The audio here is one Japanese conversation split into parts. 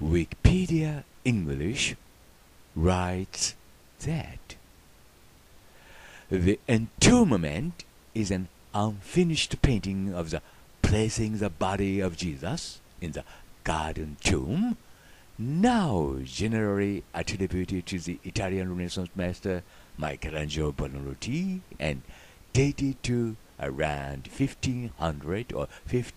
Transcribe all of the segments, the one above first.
Wikipedia English writes that the entombment is an unfinished painting of the placing the body of Jesus in the garden tomb, now generally attributed to the Italian Renaissance master Michelangelo Buonarroti and dated to around 1500 or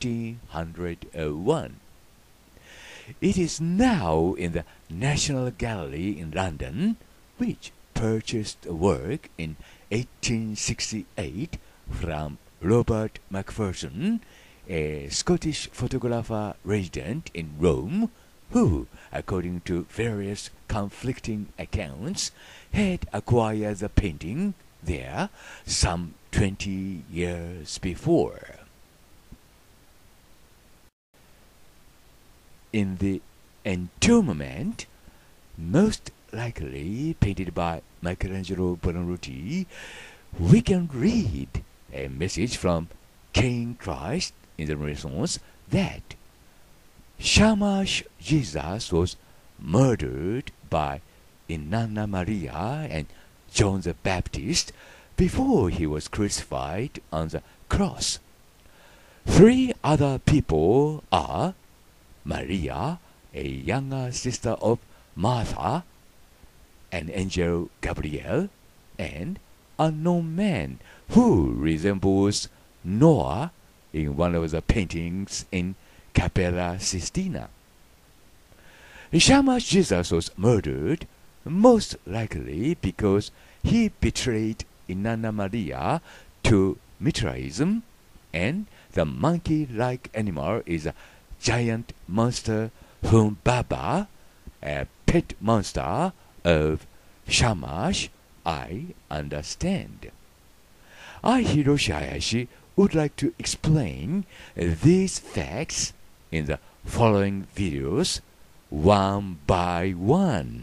1501. It is now in the National Gallery in London, which purchased a work in 1868 from Robert Macpherson, a Scottish photographer resident in Rome, who, according to various conflicting accounts, had acquired the painting there some 20 years before. In the entombment, most likely painted by Michelangelo Buonarroti, we can read a message from King Christ in the Renaissance that Shamash Jesus was murdered by Inanna Maria and John the Baptist before he was crucified on the cross. Three other people are Maria, a younger sister of Martha, an angel Gabriel, and unknown man who resembles Noah in one of the paintings in Capella Sistina. Shamash Jesus was murdered most likely because he betrayed Inanna Maria to Mithraism, and the monkey-like animal is a giant monster Humbaba, a pet monster of Shamash, I understand. I, Hiroshi Hayashi, would like to explain these facts in the following videos one by one.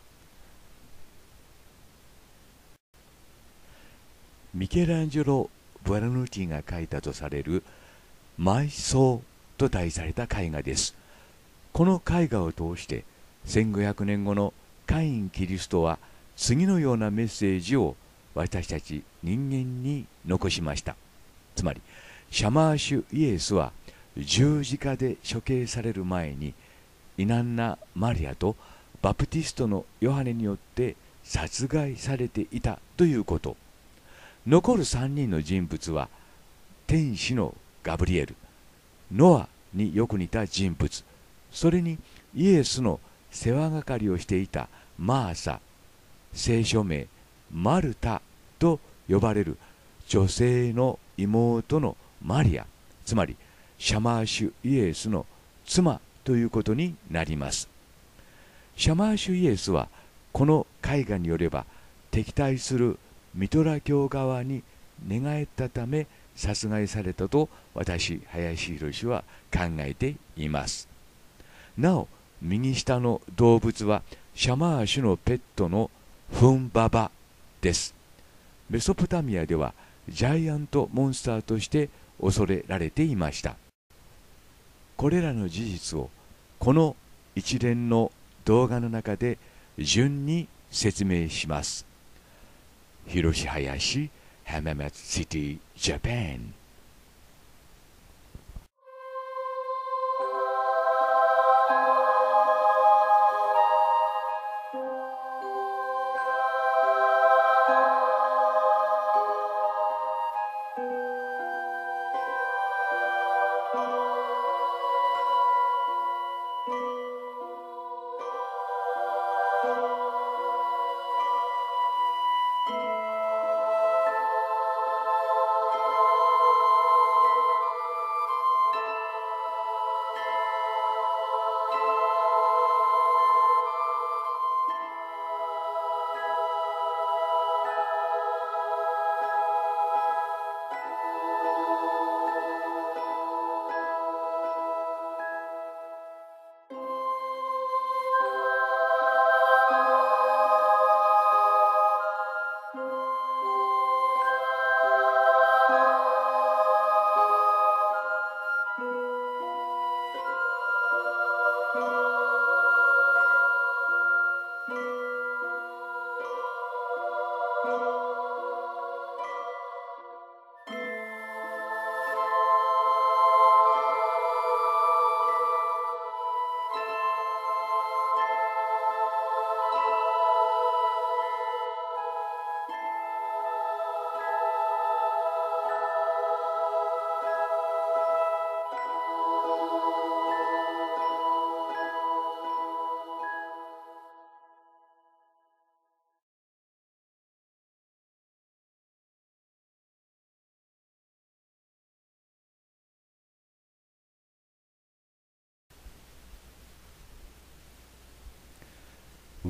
ミケランジェロ・ブアナヌティが描いたとされる埋葬と題された絵画です。この絵画を通して1500年後のカイン・キリストは次のようなメッセージを私たち人間に残しました。つまりシャマーシュイエスは十字架で処刑される前にイナンナ・マリアとバプティストのヨハネによって殺害されていたということ。残る3人の人物は天使のガブリエル、ノアによく似た人物、それにイエスの世話係をしていたマーサ、聖書名マルタと呼ばれる女性の妹のマリア、つまりシャマーシュイエスの妻ということになります。シャマーシュイエスはこの絵画によれば敵対するミトラ教側に寝返ったため殺害されたと私、林博は考えています。なお、右下の動物はシャマーシュのペットのフンババです。メソポタミアではジャイアントモンスターとして恐れられていました。これらの事実をこの一連の動画の中で順に説明します。Hiroshi Hayashi, Hamamatsu City, Japan.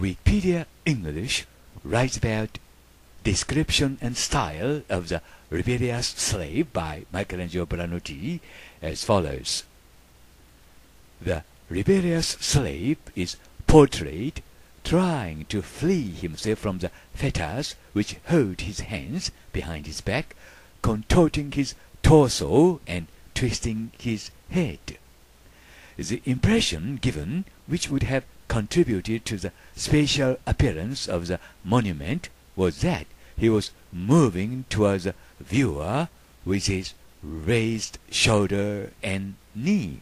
Wikipedia English writes about description and style of the rebellious slave by Michelangelo Buonarroti as follows. The rebellious slave is portrayed trying to flee himself from the fetters which hold his hands behind his back, contorting his torso and twisting his head. The impression given, which would have contributed to the spatial appearance of the monument, was that he was moving towards the viewer with his raised shoulder and knee.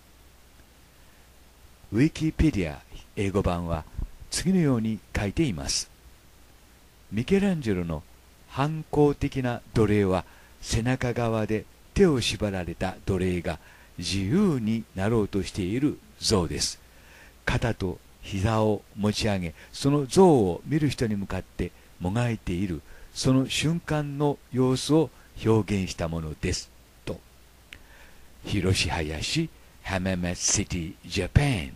ウィキペディア英語版は次のように書いています。ミケランジェロの反抗的な奴隷は背中側で手を縛られた奴隷が自由になろうとしている像です。肩と膝を持ち上げ、その像を見る人に向かってもがいている、その瞬間の様子を表現したものです。と。広志林、浜松シティ、ジャパン。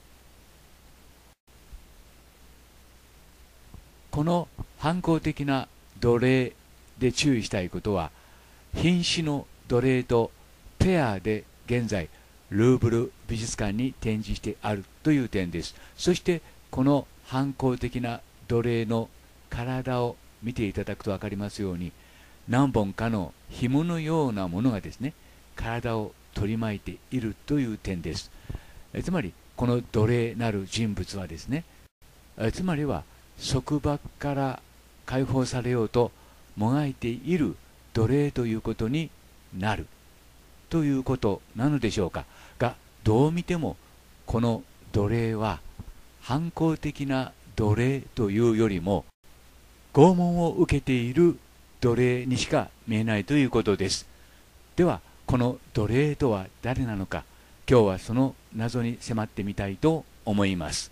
この反抗的な奴隷で注意したいことは、瀕死の奴隷とペアで現在ルーブル美術館に展示してあるという点です。そしてこの反抗的な奴隷の体を見ていただくと分かりますように、何本かの紐のようなものがですね、体を取り巻いているという点です。つまりこの奴隷なる人物はですね、つまりは束縛から解放されようともがいている奴隷ということになるということなのでしょうか。が、どう見てもこの奴隷は反抗的な奴隷というよりも拷問を受けている奴隷にしか見えないということです。ではこの奴隷とは誰なのか、今日はその謎に迫ってみたいと思います。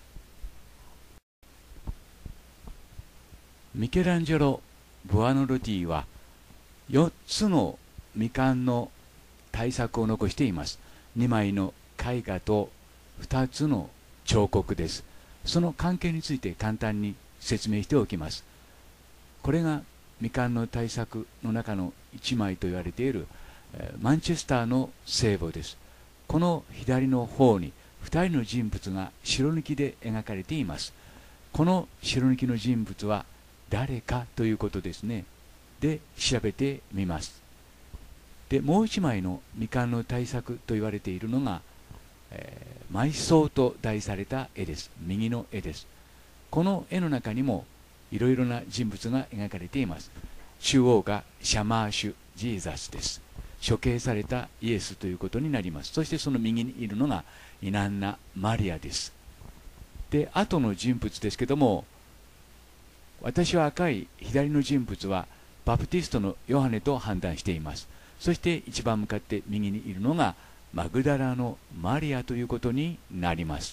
ミケランジェロ・ブアノルティは4つの未完の大作を残しています。2枚の絵画と2つの彫刻です。その関係について簡単に説明しておきます。これが未完の大作の中の1枚と言われているマンチェスターの聖母です。この左の方に2人の人物が白抜きで描かれています。この白抜きの人物は誰かということですね。で調べてみます。でもう一枚の未完の大作と言われているのが、埋葬と題された絵です。右の絵です。この絵の中にもいろいろな人物が描かれています。中央がシャマーシュ・ジーザスです。処刑されたイエスということになります。そしてその右にいるのがイナンナ・マリアです。で後の人物ですけども、私は赤い左の人物はバプティストのヨハネと判断しています。そして一番向かって右にいるのがマグダラのマリアということになります。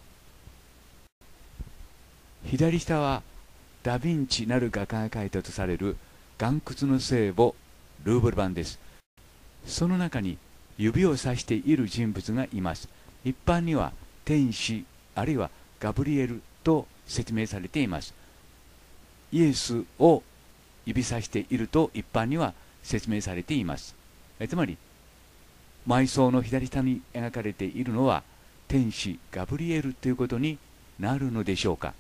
左下はダ・ヴィンチなる画家が描いたとされる岩窟の聖母ルーブル版です。その中に指を指している人物がいます。一般には天使あるいはガブリエルと説明されています。イエスを指さしていると一般には説明されています。つまり埋葬の左下に描かれているのは天使ガブリエルということになるのでしょうか。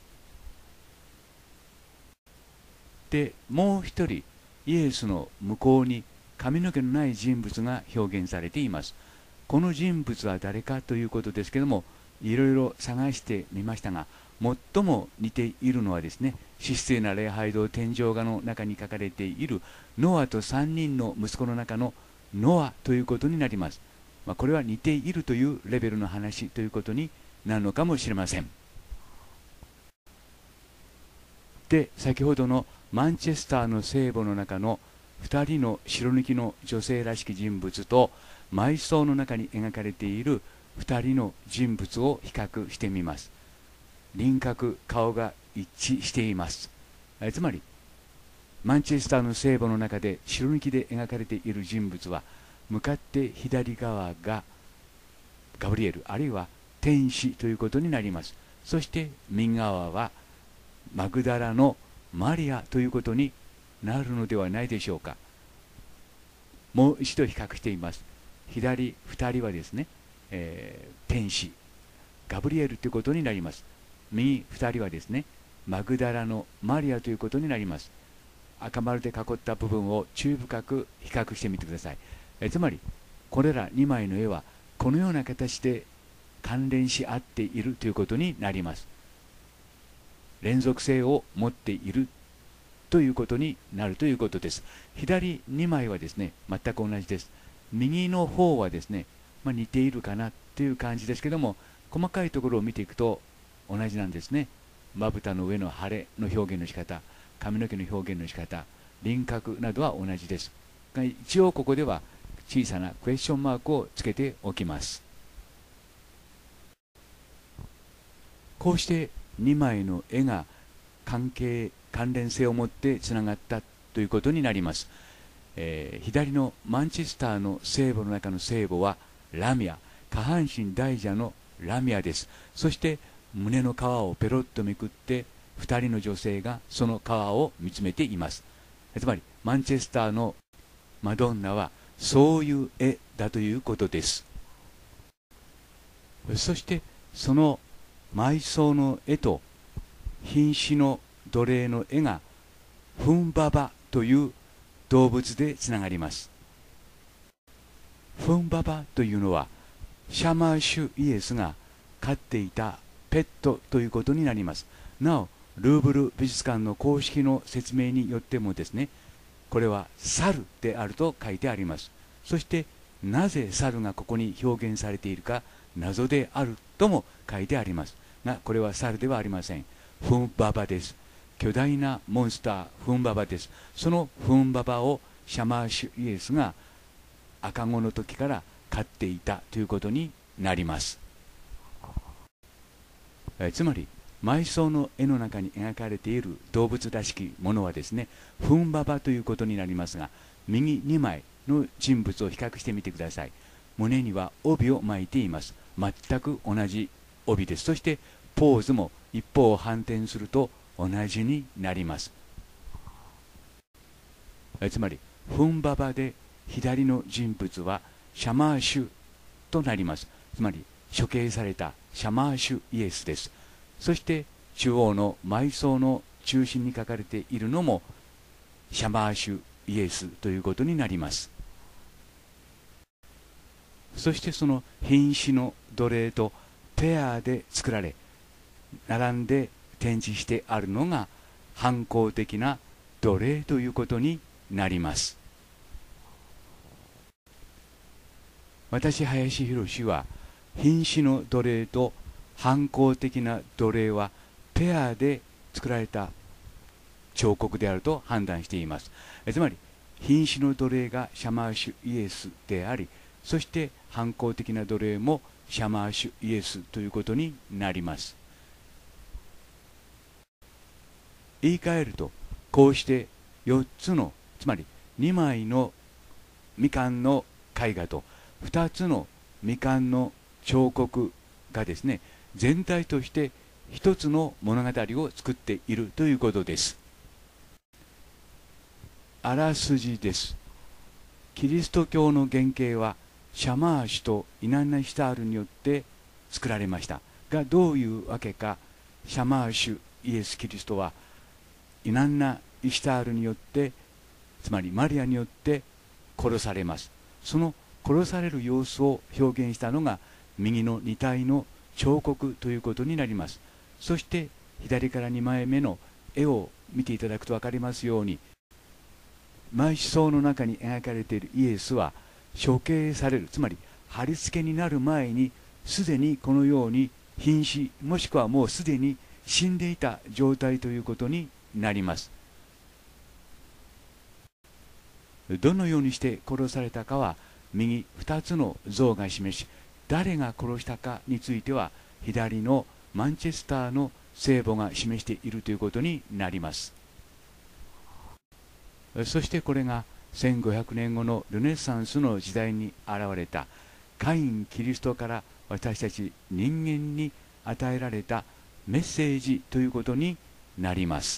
でもう一人イエスの向こうに髪の毛のない人物が表現されています。この人物は誰かということですけども、いろいろ探してみましたが、最も似ているのはですね、至聖な礼拝堂天井画の中に書かれているノアと3人の息子の中のノアということになります。これは似ているというレベルの話ということになるのかもしれません。で先ほどのマンチェスターの聖母の中の2人の白抜きの女性らしき人物と埋葬の中に描かれている2人の人物を比較してみます。輪郭、顔が一致しています。つまりマンチェスターの聖母の中で白抜きで描かれている人物は、向かって左側がガブリエルあるいは天使ということになります。 そして右側はマグダラのマリアということになるのではないでしょうか。もう一度比較しています。左2人はですね、天使ガブリエルということになります。右2人はですね、マグダラのマリアということになります。赤丸で囲った部分を注意深く比較してみてください。つまりこれら2枚の絵はこのような形で関連し合っているということになります。連続性を持っているということになるということです。左2枚はですね、全く同じです。右の方はですね、似ているかなという感じですけども、細かいところを見ていくと同じなんですね。まぶたの上の腫れの表現の仕方、髪の毛の表現の仕方、輪郭などは同じです。一応ここでは小さなクエスチョンマークをつけておきます。こうして2枚の絵が関連性を持ってつながったということになります。左のマンチェスターの聖母の中の聖母はラミア、下半身大蛇のラミアです。そして胸の皮をペロッとめくって2人の女性がその皮を見つめています。つまりマンチェスターのマドンナはそういう絵だということです。そしてその埋葬の絵と瀕死の奴隷の絵がフンババという動物でつながります。フンババというのはシャマーシュイエスが飼っていたペットということになります。なおルーブル美術館の公式の説明によってもですね、これは猿であると書いてあります。そしてなぜ猿がここに表現されているか謎であるとも書いてありますが、これは猿ではありません。フンババです。巨大なモンスターフンババです。そのフンババをシャマーシュイエスが赤子の時から飼っていたということになります。つまり埋葬の絵の中に描かれている動物らしきものはですね、フンババということになりますが、右2枚の人物を比較してみてください。胸には帯を巻いています。全く同じ帯です。そしてポーズも一方を反転すると同じになります。つまりフンババで左の人物はシャマーシュとなります。つまり処刑されたシャマーシュイエスです。そして中央の埋葬の中心に書かれているのもシャマーシュイエスということになります。そしてその瀕死の奴隷とペアで作られ並んで展示してあるのが反抗的な奴隷ということになります。私林博は瀕死の奴隷と反抗的な奴隷はペアで作られた彫刻であると判断しています。つまり瀕死の奴隷がシャマーシュイエスであり、そして反抗的な奴隷もシャマーシュイエスということになります。言い換えるとこうして4つの、つまり2枚の未完の絵画と2つの未完の彫刻がですね、全体として一つの物語を作っているということです。あらすじです。キリスト教の原型はシャマーシュとイナンナ・イシタールによって作られましたが、どういうわけかシャマーシュイエス・キリストはイナンナ・イシタールによって、つまりマリアによって殺されます。その殺される様子を表現したのが右の2体の彫刻ということになります。そして左から2枚目の絵を見ていただくと分かりますように、埋葬の中に描かれているイエスは処刑される、つまり貼り付けになる前にすでにこのように瀕死、もしくはもうすでに死んでいた状態ということになります。どのようにして殺されたかは右2つの像が示し、誰が殺したかについては左のマンチェスターの聖母が示しているということになります。そしてこれが1500年後のルネサンスの時代に現れたカイン・キリストから私たち人間に与えられたメッセージということになります。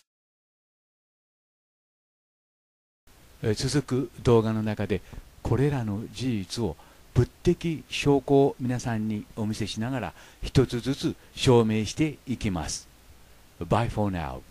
続く動画の中でこれらの事実を物的証拠を皆さんにお見せしながら一つずつ証明していきます。Bye for now.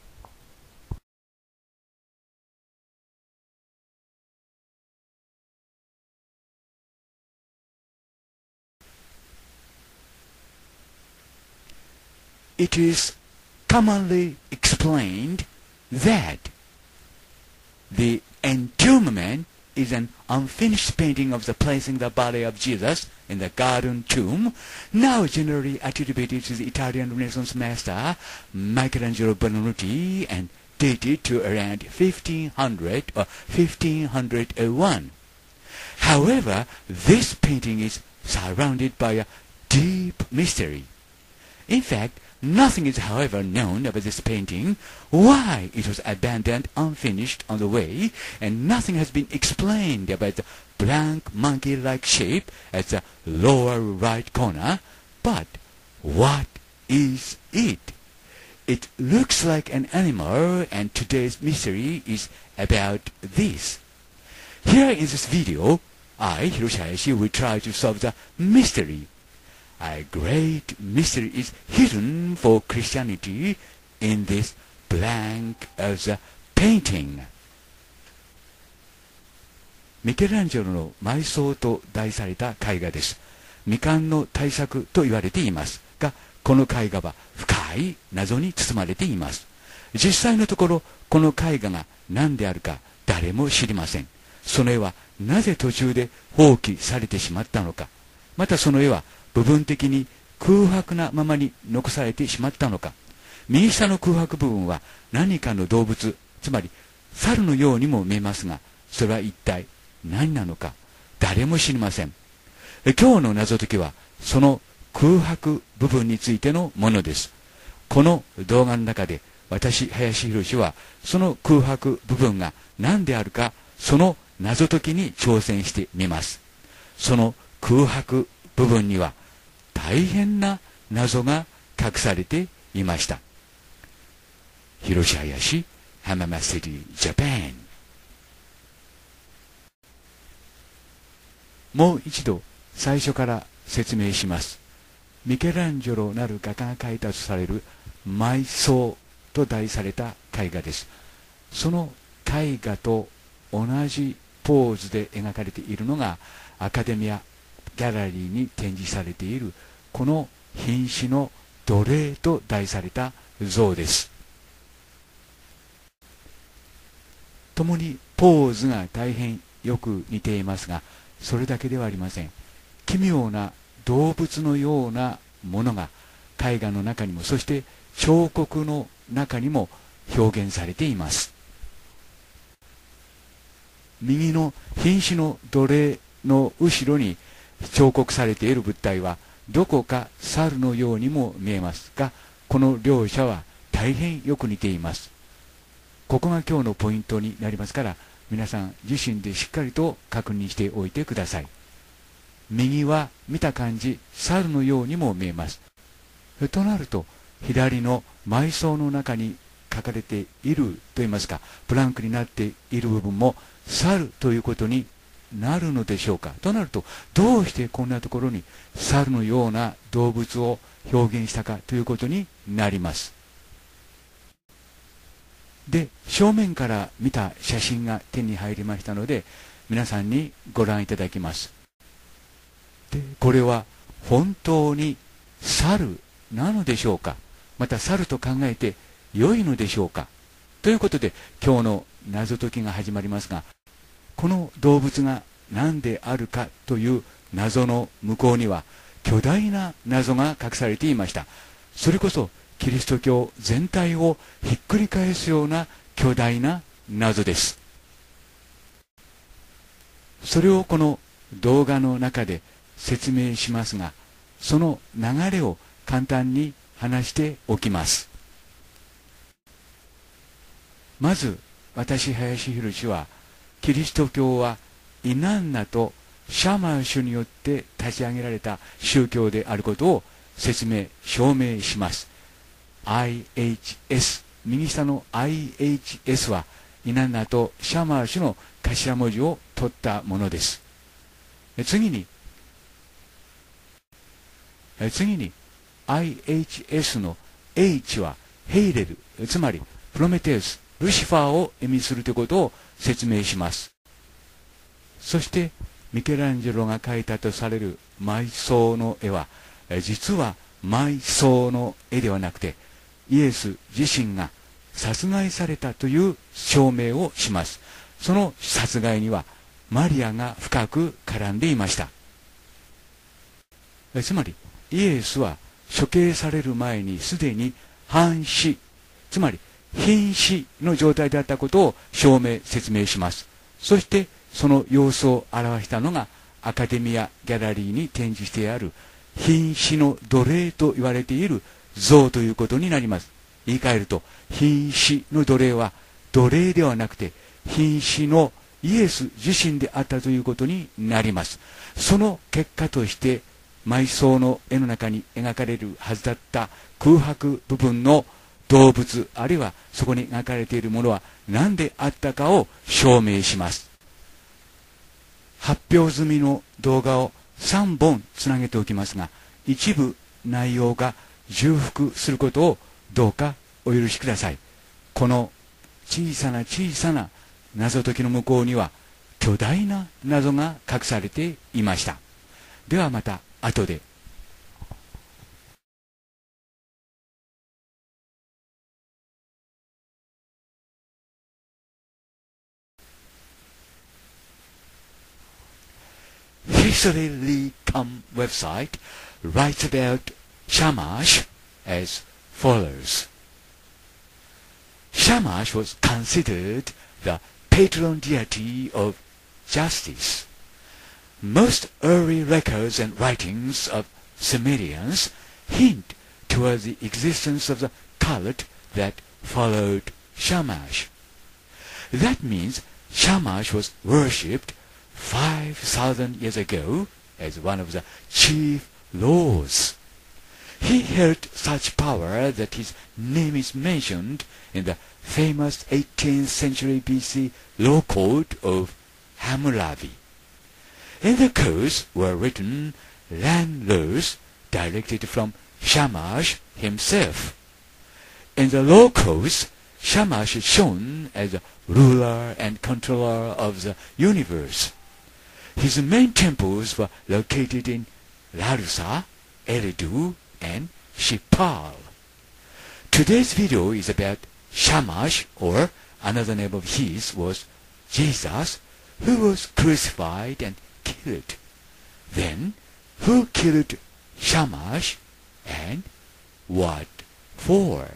It is commonly explained that the entombment is an unfinished painting of the placing the body of Jesus in the garden tomb, now generally attributed to the Italian Renaissance master Michelangelo Buonarroti and dated to around 1500 or 1501. However, this painting is surrounded by a deep mystery. In fact, nothing is, however, known about this painting, why it was abandoned unfinished on the way, and nothing has been explained about the blank monkey-like shape at the lower right corner. But what is it? It looks like an animal, and today's mystery is about this. Here in this video, I, Hiroshi Hayashi, will try to solve the mystery. A great mystery is hidden for Christianity in this blank as a painting. ミケランジェロの埋葬と題された絵画です。未完の大作と言われていますが、この絵画は深い謎に包まれています。実際のところ、この絵画が何であるか誰も知りません。その絵はなぜ途中で放棄されてしまったのか、またその絵は部分的に空白なままに残されてしまったのか。右下の空白部分は何かの動物、つまり猿のようにも見えますが、それは一体何なのか誰も知りません。今日の謎解きはその空白部分についてのものです。この動画の中で私林博はその空白部分が何であるか、その謎解きに挑戦してみます。その空白部分には大変な謎が隠されていました。Hiroshi Hayashi, Hamama City, Japan。 もう一度最初から説明します。ミケランジェロなる画家が描いたとされる埋葬と題された絵画です。その絵画と同じポーズで描かれているのがアカデミアギャラリーに展示されているこの瀕死の奴隷と題された像です。共にポーズが大変よく似ていますが、それだけではありません。奇妙な動物のようなものが絵画の中にも、そして彫刻の中にも表現されています。右の瀕死の奴隷の後ろに彫刻されている物体はどこか猿のようにも見えますが、この両者は大変よく似ています。ここが今日のポイントになりますから、皆さん自身でしっかりと確認しておいてください。右は見た感じ猿のようにも見えます。となると左の埋葬の中に書かれているといいますか、ブランクになっている部分も猿ということになるのでしょうか。となるとどうしてこんなところに猿のような動物を表現したかということになります。で、正面から見た写真が手に入りましたので皆さんにご覧いただきます。で、これは本当に猿なのでしょうか、また猿と考えて良いのでしょうか。ということで今日の謎解きが始まりますが、この動物が何であるかという謎の向こうには巨大な謎が隠されていました。それこそキリスト教全体をひっくり返すような巨大な謎です。それをこの動画の中で説明しますが、その流れを簡単に話しておきます。まず私林博はキリスト教はイナンナとシャマーシュによって立ち上げられた宗教であることを説明証明します。 IHS、右下の IHS はイナナとシャマーシュの頭文字を取ったものです。次に IHS の H はヘイレル、つまりプロメテウス、ルシファーを意味するということを説明します。そしてミケランジェロが描いたとされる埋葬の絵は、実は埋葬の絵ではなくて、イエス自身が殺害されたという証明をします。その殺害にはマリアが深く絡んでいました。つまりイエスは処刑される前にすでに半死、つまり瀕死の状態であったことを説明します。そしてその様子を表したのがアカデミアギャラリーに展示してある瀕死の奴隷と言われている像ということになります。言い換えると、瀕死の奴隷は奴隷ではなくて瀕死のイエス自身であったということになります。その結果として埋葬の絵の中に描かれるはずだった空白部分の動物、あるいはそこに描かれているものは何であったかを証明します。発表済みの動画を3本つなげておきますが、一部内容が重複することをどうかお許しください。この小さな謎解きの向こうには巨大な謎が隠されていました。ではまた後で。History.com website writes about Shamash as follows. Shamash was considered the patron deity of justice. Most early records and writings of Sumerians hint toward the existence of the cult that followed Shamash. That means Shamash was worshipped 5,000 years ago as one of the chief lords. He held such power that his name is mentioned in the famous 18th century BC law code of Hammurabi. In the codes were written land laws directed from Shamash himself. In the law codes, Shamash is shown as the ruler and controller of the universe. His main temples were located in Larsa, Eridu, and Shipal. Today's video is about Shamash, or another name of his was Jesus, who was crucified and killed. Then, who killed Shamash and what for?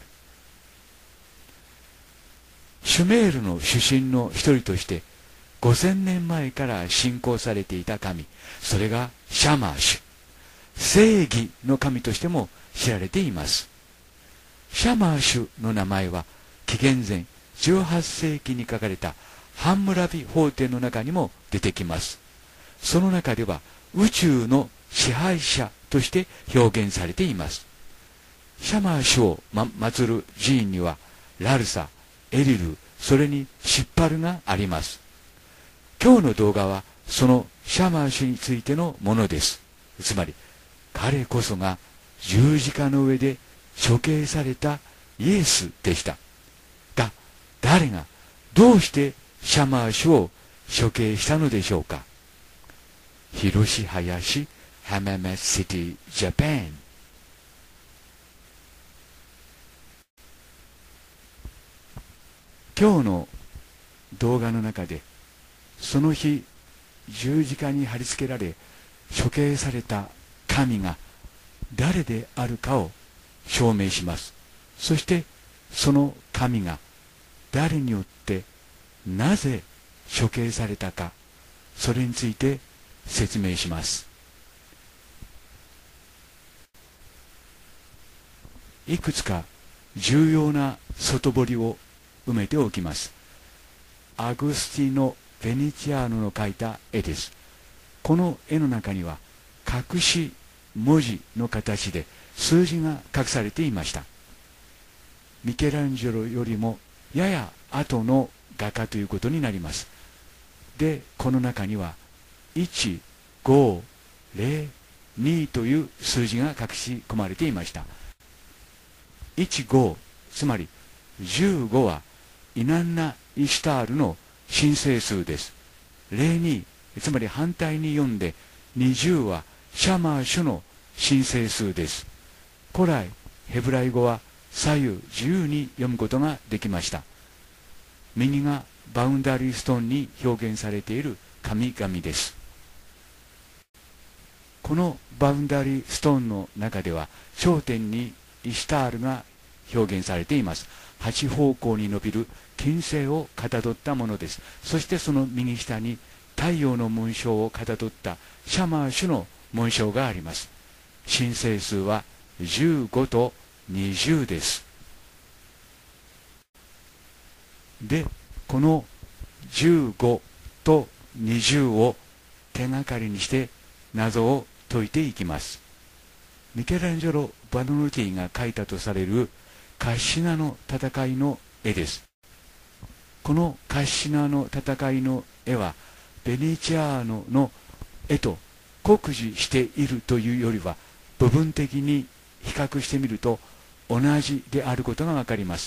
シュメールの主神の一人として5000年前から信仰されていた神、それがシャマーシュ、正義の神としても知られています。シャマーシュの名前は紀元前18世紀に書かれたハンムラビ法典の中にも出てきます。その中では宇宙の支配者として表現されています。シャマーシュを祀る寺院にはラルサ、エリル、それにシッパルがあります。今日の動画はそのシャマーシュについてのものです。つまり彼こそが十字架の上で処刑されたイエスでした。が、誰がどうしてシャマーシュを処刑したのでしょうか。広し林、浜松シティ、ジャパン。今日の動画の中でその日十字架に貼り付けられ処刑された神が誰であるかを証明します。そしてその神が誰によってなぜ処刑されたか、それについて説明します。いくつか重要な外堀を埋めておきます。アグスティノ・ベニチアーノの描いた絵です。この絵の中には隠し文字の形で数字が隠されていました。 ミケランジェロよりもやや後の画家ということになります。で、この中には1502という数字が隠し込まれていました。15、つまり15はイナンナ・イシュタールの神聖数です。02、つまり反対に読んで20はシャマーシュの神聖数です。古来ヘブライ語は左右自由に読むことができました。右がバウンダリーストーンに表現されている神々です。このバウンダリーストーンの中では頂点にイシュタールが表現されています。8方向に伸びる金星をかたどったものです。そしてその右下に太陽の紋章をかたどったシャマーシュの紋章があります。神聖数は15と20です。で、この15と20を手がかりにして謎を解いていきます。ミケランジェロ・バノルティが描いたとされるカッシナの戦いの絵です。このカッシナの戦いの絵はベネチアーノの絵と酷似しているというよりは部分的に比較してみると同じであることがわかります。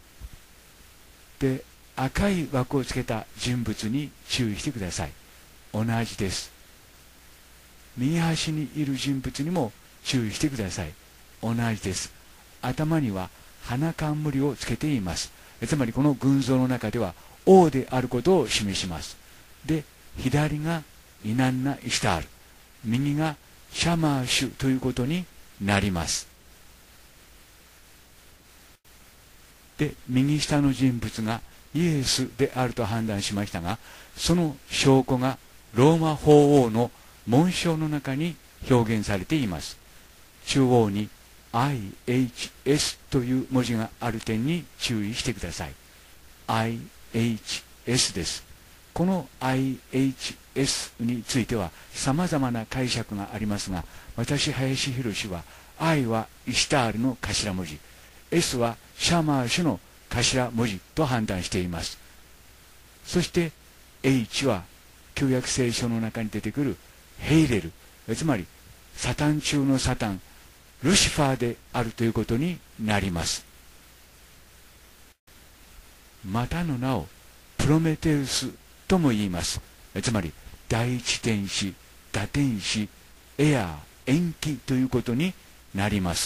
で、赤い枠をつけた人物に注意してください。同じです。右端にいる人物にも注意してください。同じです。頭には花冠をつけています。つまりこの群像の中では王であることを示します。で、左がイナンナ・イシュタール、右がシャマーシュということになります。で、右下の人物がイエスであると判断しましたが、その証拠がローマ法王の紋章の中に表現されています。中央に IHS という文字がある点に注意してください。IHS です。この IHS については様々な解釈がありますが、私、林博は I はイシュタールの頭文字、S はシャマーシュの頭文字と判断しています。そして H は旧約聖書の中に出てくるヘイレル、つまりサタン中のサタン、ルシファーであるということになります。またの名をプロメテウスとも言います。つまり第一天使、打天使、エアー、延期ということになります。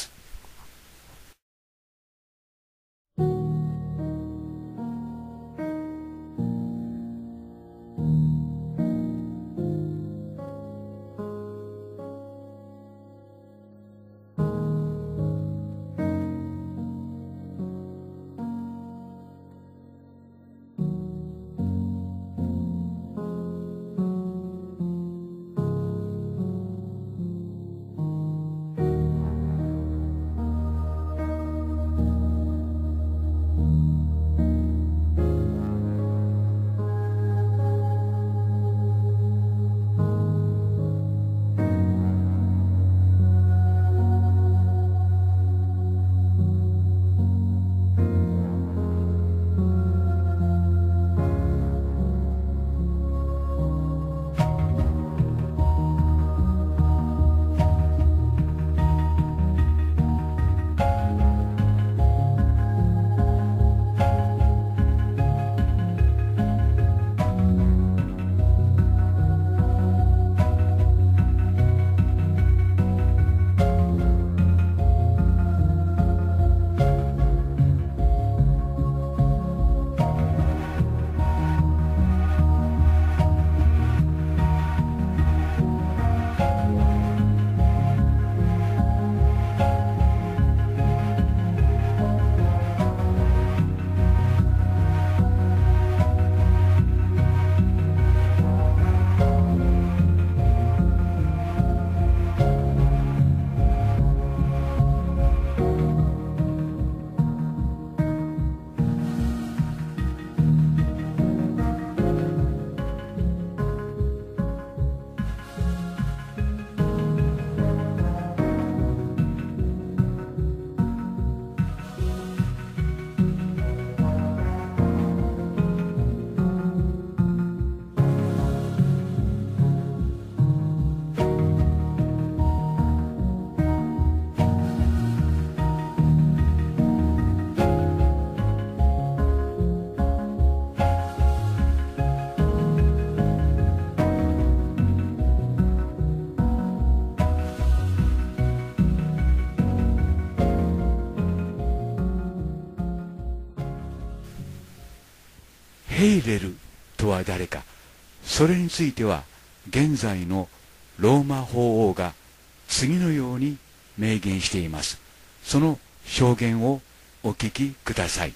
ヘイレルとは誰か、それについては現在のローマ法王が次のように明言しています。その証言をお聞きください。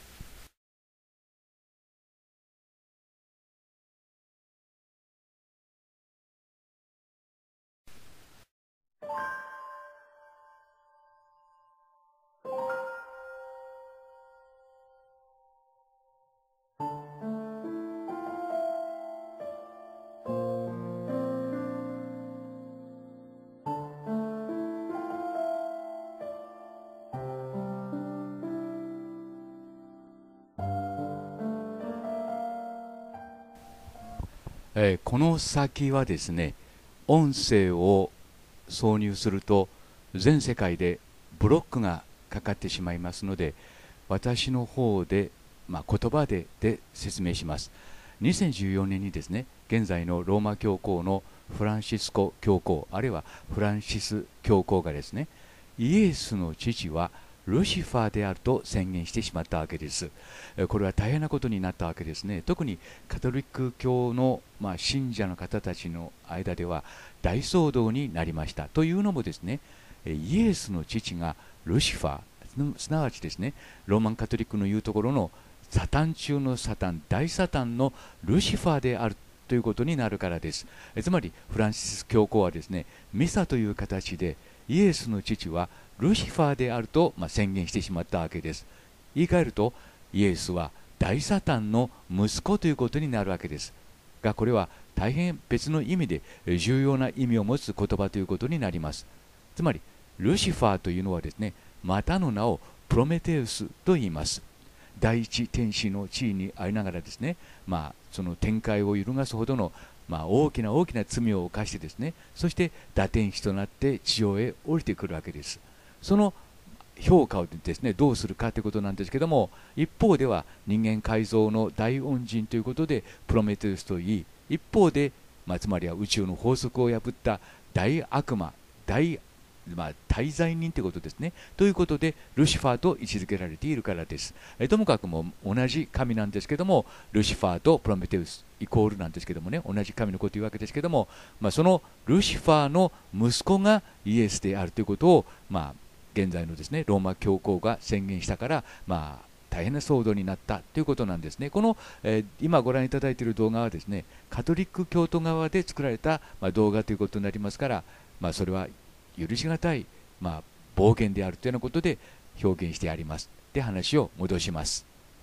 この先はですね、音声を挿入すると全世界でブロックがかかってしまいますので、私の方で、言葉で説明します。2014年にですね、現在のローマ教皇のフランシスコ教皇、あるいはフランシス教皇がですね、イエスの父はルシファーであると宣言してしまったわけです。これは大変なことになったわけですね。特にカトリック教の、信者の方たちの間では大騒動になりました。というのもですね、イエスの父がルシファー、すなわちですね、ローマンカトリックの言うところのサタン中のサタン、大サタンのルシファーであるということになるからです。つまりフランシス教皇はですね、ミサという形でイエスの父はルシファーであると、宣言してしまったわけです。言い換えると、イエスは大サタンの息子ということになるわけですが、これは大変別の意味で重要な意味を持つ言葉ということになります。つまりルシファーというのはですね、またの名をプロメテウスと言います。第一天使の地位にありながらですね、その天界を揺るがすほどの大きな罪を犯してですね、そして堕天使となって地上へ降りてくるわけです。その評価をですね、どうするかということなんですけども、一方では人間改造の大恩人ということでプロメテウスといい、一方で、つまりは宇宙の法則を破った大悪魔、大罪人ということですね。ということでルシファーと位置づけられているからです。ともかくも同じ神なんですけども、ルシファーとプロメテウスイコールなんですけどもね、同じ神のことを言うわけですけども、そのルシファーの息子がイエスであるということを、現在のですね、ローマ教皇が宣言したから、大変な騒動になったということなんですね。この、今ご覧いただいている動画はですね、カトリック教徒側で作られた、動画ということになりますから、それは許しがたい、暴言であるというようなことで表現してあります。で、話を戻します。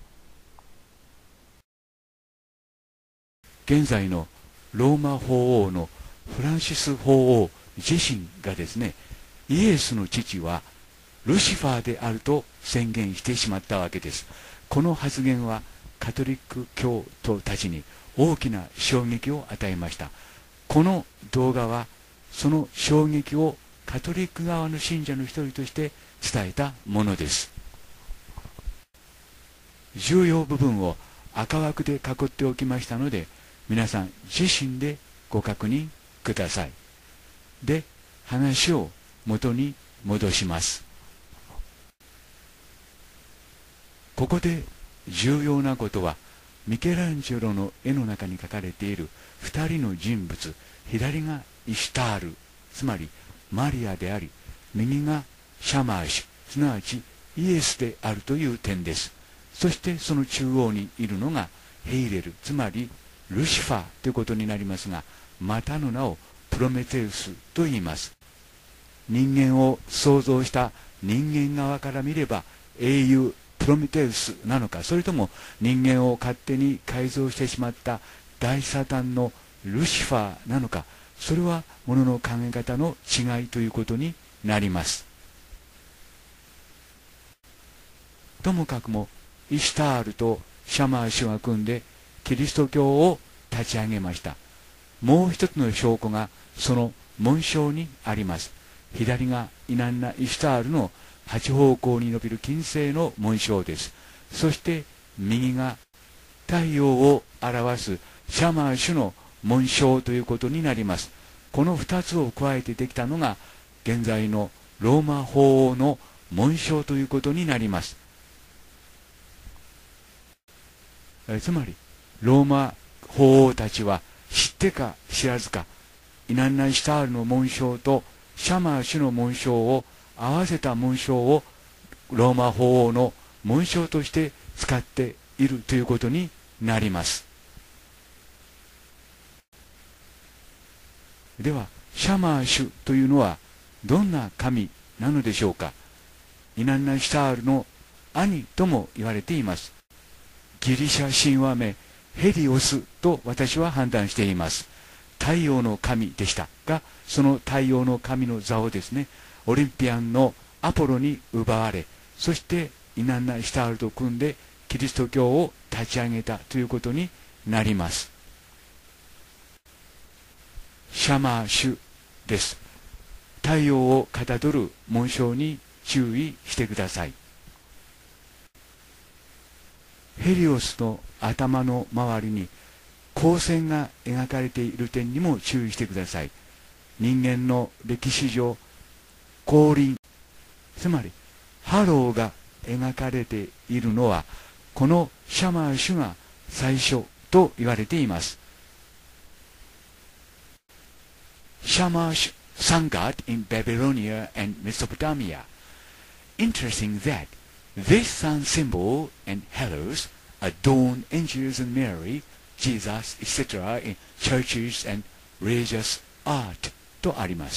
現在のローマ法王のフランシス法王自身がですね、イエスの父はルシファーであると宣言してしまったわけです。この発言はカトリック教徒たちに大きな衝撃を与えました。この動画はその衝撃をカトリック側の信者の一人として伝えたものです。重要部分を赤枠で囲っておきましたので、皆さん自身でご確認ください。で、話を元に戻します。ここで重要なことは、ミケランジェロの絵の中に描かれている2人の人物、左がイシュタール、つまりマリアであり、右がシャマーシュ、すなわちイエスであるという点です。そしてその中央にいるのがヘイレル、つまりルシファーということになりますが、またの名をプロメテウスと言います。人間を創造した人間側から見れば英雄プロメテウスなのか、それとも人間を勝手に改造してしまった大サタンのルシファーなのか、それはものの考え方の違いということになります。ともかくもイシュタールとシャマー氏が組んでキリスト教を立ち上げました。もう一つの証拠がその紋章にあります。左がイナンナ・イシュタールの8方向に伸びる金星の紋章です。そして右が太陽を表すシャマー氏の紋章ということになります。この2つを加えてできたのが現在のローマ法王の紋章ということになります。つまりローマ法王たちは知ってか知らずか、イナンナ・イシュタールの紋章とシャマー氏の紋章を合わせた紋章をローマ法王の紋章として使っているということになります。ではシャマーシュというのはどんな神なのでしょうか。イナンナ・イシュタールの兄とも言われています。ギリシャ神話名ヘリオスと私は判断しています。太陽の神でしたが、その太陽の神の座をですね、オリンピアンのアポロに奪われ、そしてイナンナ・イシュタールと組んでキリスト教を立ち上げたということになります。シャマーシュです。太陽をかたどる紋章に注意してください。ヘリオスの頭の周りに光線が描かれている点にも注意してください。人間の歴史上、光輪、つまりハローが描かれているのはこのシャマーシュが最初と言われています。Shamash sun god in Babylonia and Mesopotamia. Interesting that this sun symbol and halos adorn angels and Mary, Jesus, etc. in churches and religious art とあります。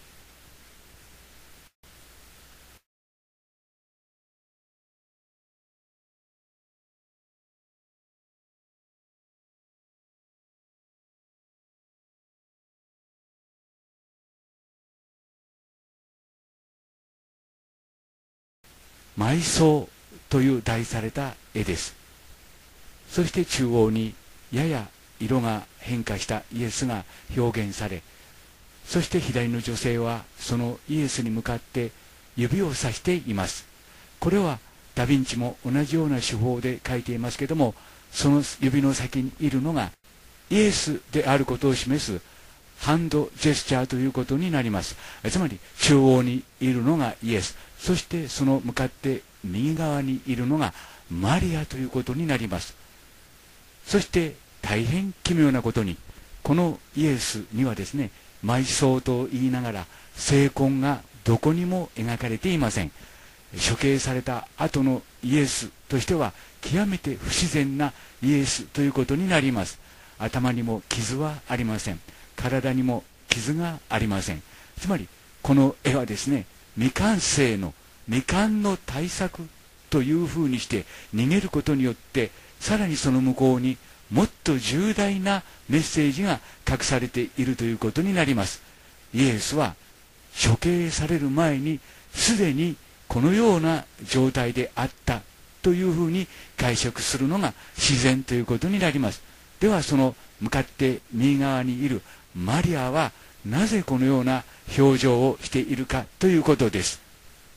埋葬という題された絵です。そして中央にやや色が変化したイエスが表現され、そして左の女性はそのイエスに向かって指をさしています。これはダヴィンチも同じような手法で描いていますけども、その指の先にいるのがイエスであることを示すハンドジェスチャーということになります。つまり中央にいるのがイエス、そしてその向かって右側にいるのがマリアということになります。そして大変奇妙なことに、このイエスにはですね、埋葬と言いながら聖痕がどこにも描かれていません。処刑された後のイエスとしては極めて不自然なイエスということになります。頭にも傷はありません。体にも傷がありません。つまりこの絵はですね、未完成の未完の大作というふうにして逃げることによって、さらにその向こうにもっと重大なメッセージが隠されているということになります。イエスは処刑される前にすでにこのような状態であったというふうに解釈するのが自然ということになります。ではその向かって右側にいるマリアはなぜこのような表情をしているかということです。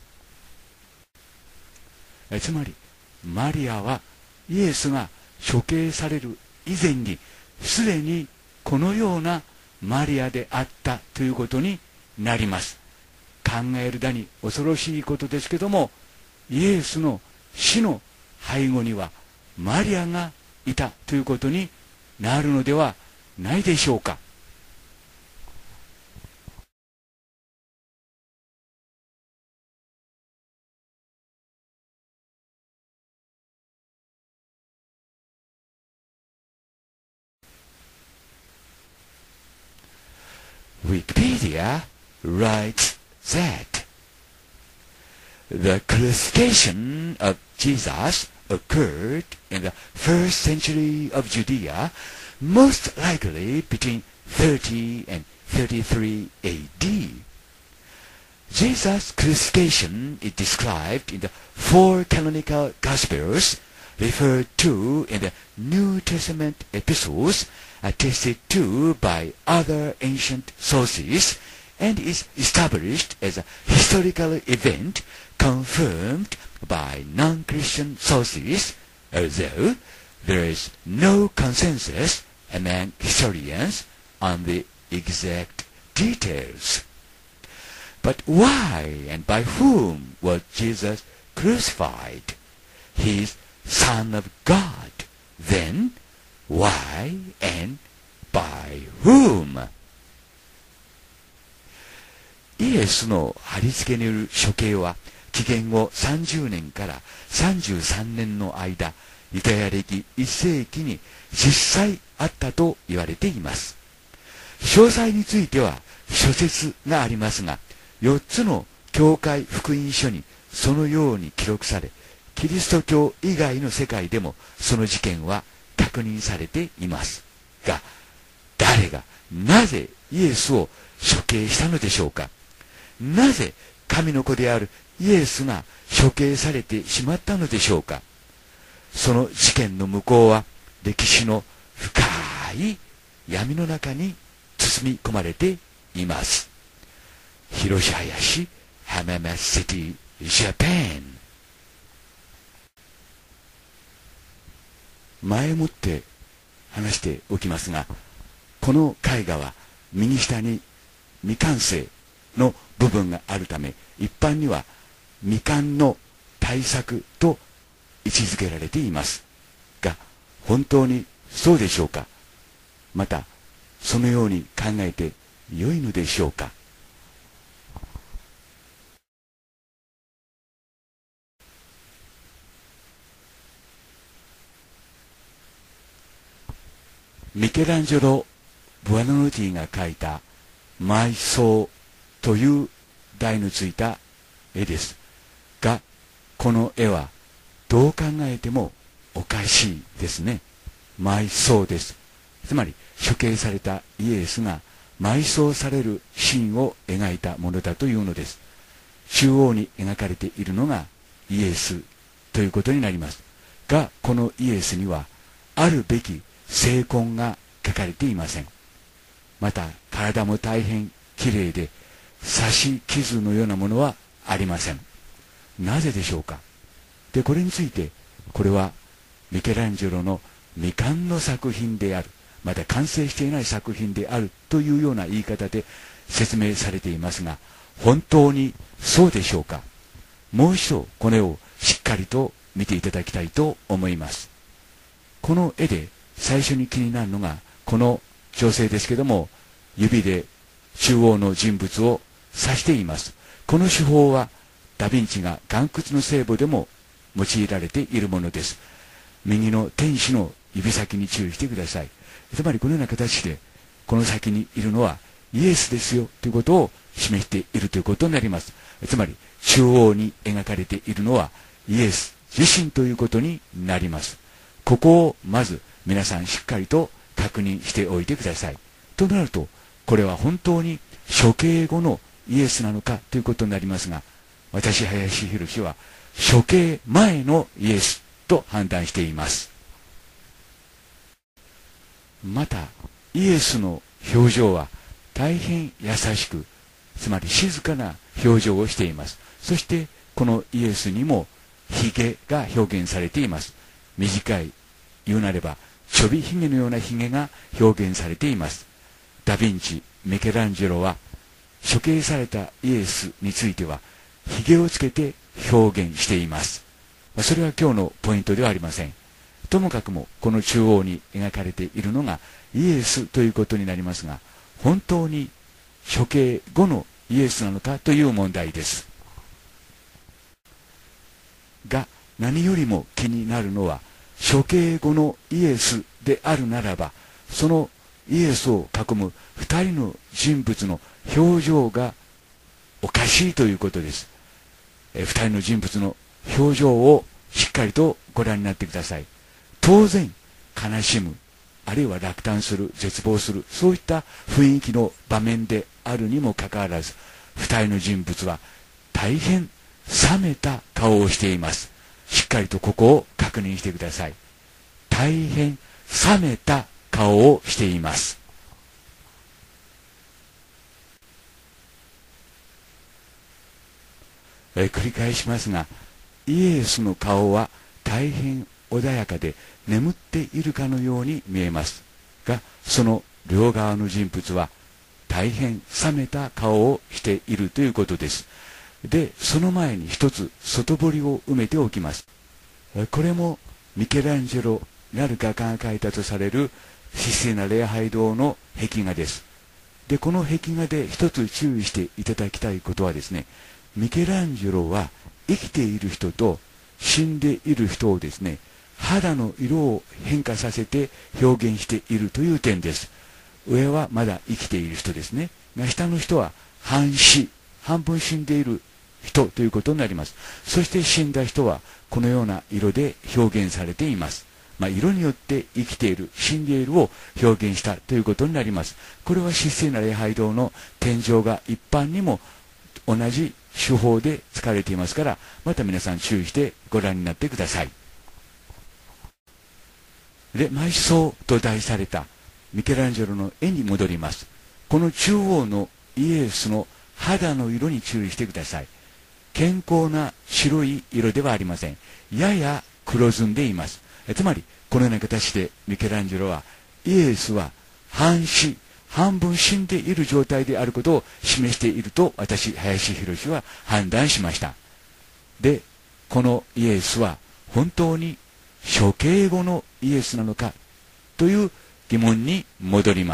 つまりマリアはイエスが処刑される以前にすでにこのようなマリアであったということになります。考えるだに恐ろしいことですけども、イエスの死の背後にはマリアがいたということになるのではないでしょうか。Wikipedia writes that the crucifixion of Jesus occurred in the first century of Judea, most likely between 30 and 33 AD. Jesus' crucifixion is described in the four canonical Gospels, referred to in the New Testament epistles, attested to by other ancient sources, and is established as a historical event confirmed by non-Christian sources, although there is no consensus among historians on the exact details. But why and by whom was Jesus crucified? He is Son of God. Then, Why and by whom? イエスの貼り付けによる処刑は紀元後30年から33年の間、ユダヤ歴1世紀に実際あったと言われています。詳細については諸説がありますが、4つの教会福音書にそのように記録され、キリスト教以外の世界でもその事件は確認されていますが、誰がなぜイエスを処刑したのでしょうか。なぜ神の子であるイエスが処刑されてしまったのでしょうか。その事件の向こうは歴史の深い闇の中に包み込まれています。広林浜松シティジャパン。前もって話しておきますが、この絵画は右下に未完成の部分があるため、一般には未完の大作と位置づけられていますが、本当にそうでしょうか。またそのように考えてよいのでしょうか。ミケランジェロ・ブアノルティが描いた埋葬という題のついた絵ですが、この絵はどう考えてもおかしいですね。埋葬です。つまり処刑されたイエスが埋葬されるシーンを描いたものだというのです。中央に描かれているのがイエスということになりますが、このイエスにはあるべき聖痕が書かれていません。また体も大変きれいで、刺し傷のようなものはありません。なぜでしょうか。で、これについて、これはミケランジェロの未完の作品である、また完成していない作品であるというような言い方で説明されていますが、本当にそうでしょうか。もう一度この絵をしっかりと見ていただきたいと思います。この絵で最初に気になるのが、この女性ですけども、指で中央の人物を指しています。この手法はダ・ヴィンチが岩窟の聖母でも用いられているものです。右の天使の指先に注意してください。つまりこのような形で、この先にいるのはイエスですよということを示しているということになります。つまり中央に描かれているのはイエス自身ということになります。ここをまず皆さんしっかりと確認しておいてください。となると、これは本当に処刑後のイエスなのかということになりますが、私林博は処刑前のイエスと判断しています。またイエスの表情は大変優しく、つまり静かな表情をしています。そしてこのイエスにもひげが表現されています。短い、言うなればちょびひげのようなひげが表現されています。ダ・ヴィンチ、ミケランジェロは処刑されたイエスについてはひげをつけて表現しています。それは今日のポイントではありません。ともかくもこの中央に描かれているのがイエスということになりますが、本当に処刑後のイエスなのかという問題です。が、何よりも気になるのは、処刑後のイエスであるならば、そのイエスを囲む二人の人物の表情がおかしいということです。二人の人物の表情をしっかりとご覧になってください。当然悲しむ、あるいは落胆する、絶望する、そういった雰囲気の場面であるにもかかわらず、二人の人物は大変冷めた顔をしています。しっかりとここを確認してください。大変冷めた顔をしています。繰り返しますが、イエスの顔は大変穏やかで眠っているかのように見えますが、その両側の人物は大変冷めた顔をしているということです。で、その前に一つ外堀を埋めておきます。これもミケランジェロなる画家が描いたとされる神聖な礼拝堂の壁画です。で、この壁画で一つ注意していただきたいことはですね、ミケランジェロは生きている人と死んでいる人をですね、肌の色を変化させて表現しているという点です。上はまだ生きている人ですね。が下の人は半死、半分死んでいる人ということになります。そして死んだ人はこのような色で表現されています。色によって生きている、死んでいるを表現したということになります。これは神聖な礼拝堂の天井画一般にも同じ手法で使われていますから、また皆さん注意してご覧になってください。で、埋葬と題されたミケランジェロの絵に戻ります。この中央のイエスの肌の色に注意してください。健康な白い色ではありません。やや黒ずんでいます。つまりこのような形でミケランジェロはイエスは半死、半分死んでいる状態であることを示していると私、林博は判断しました。で、このイエスは本当に処刑後のイエスなのかという疑問に戻ります。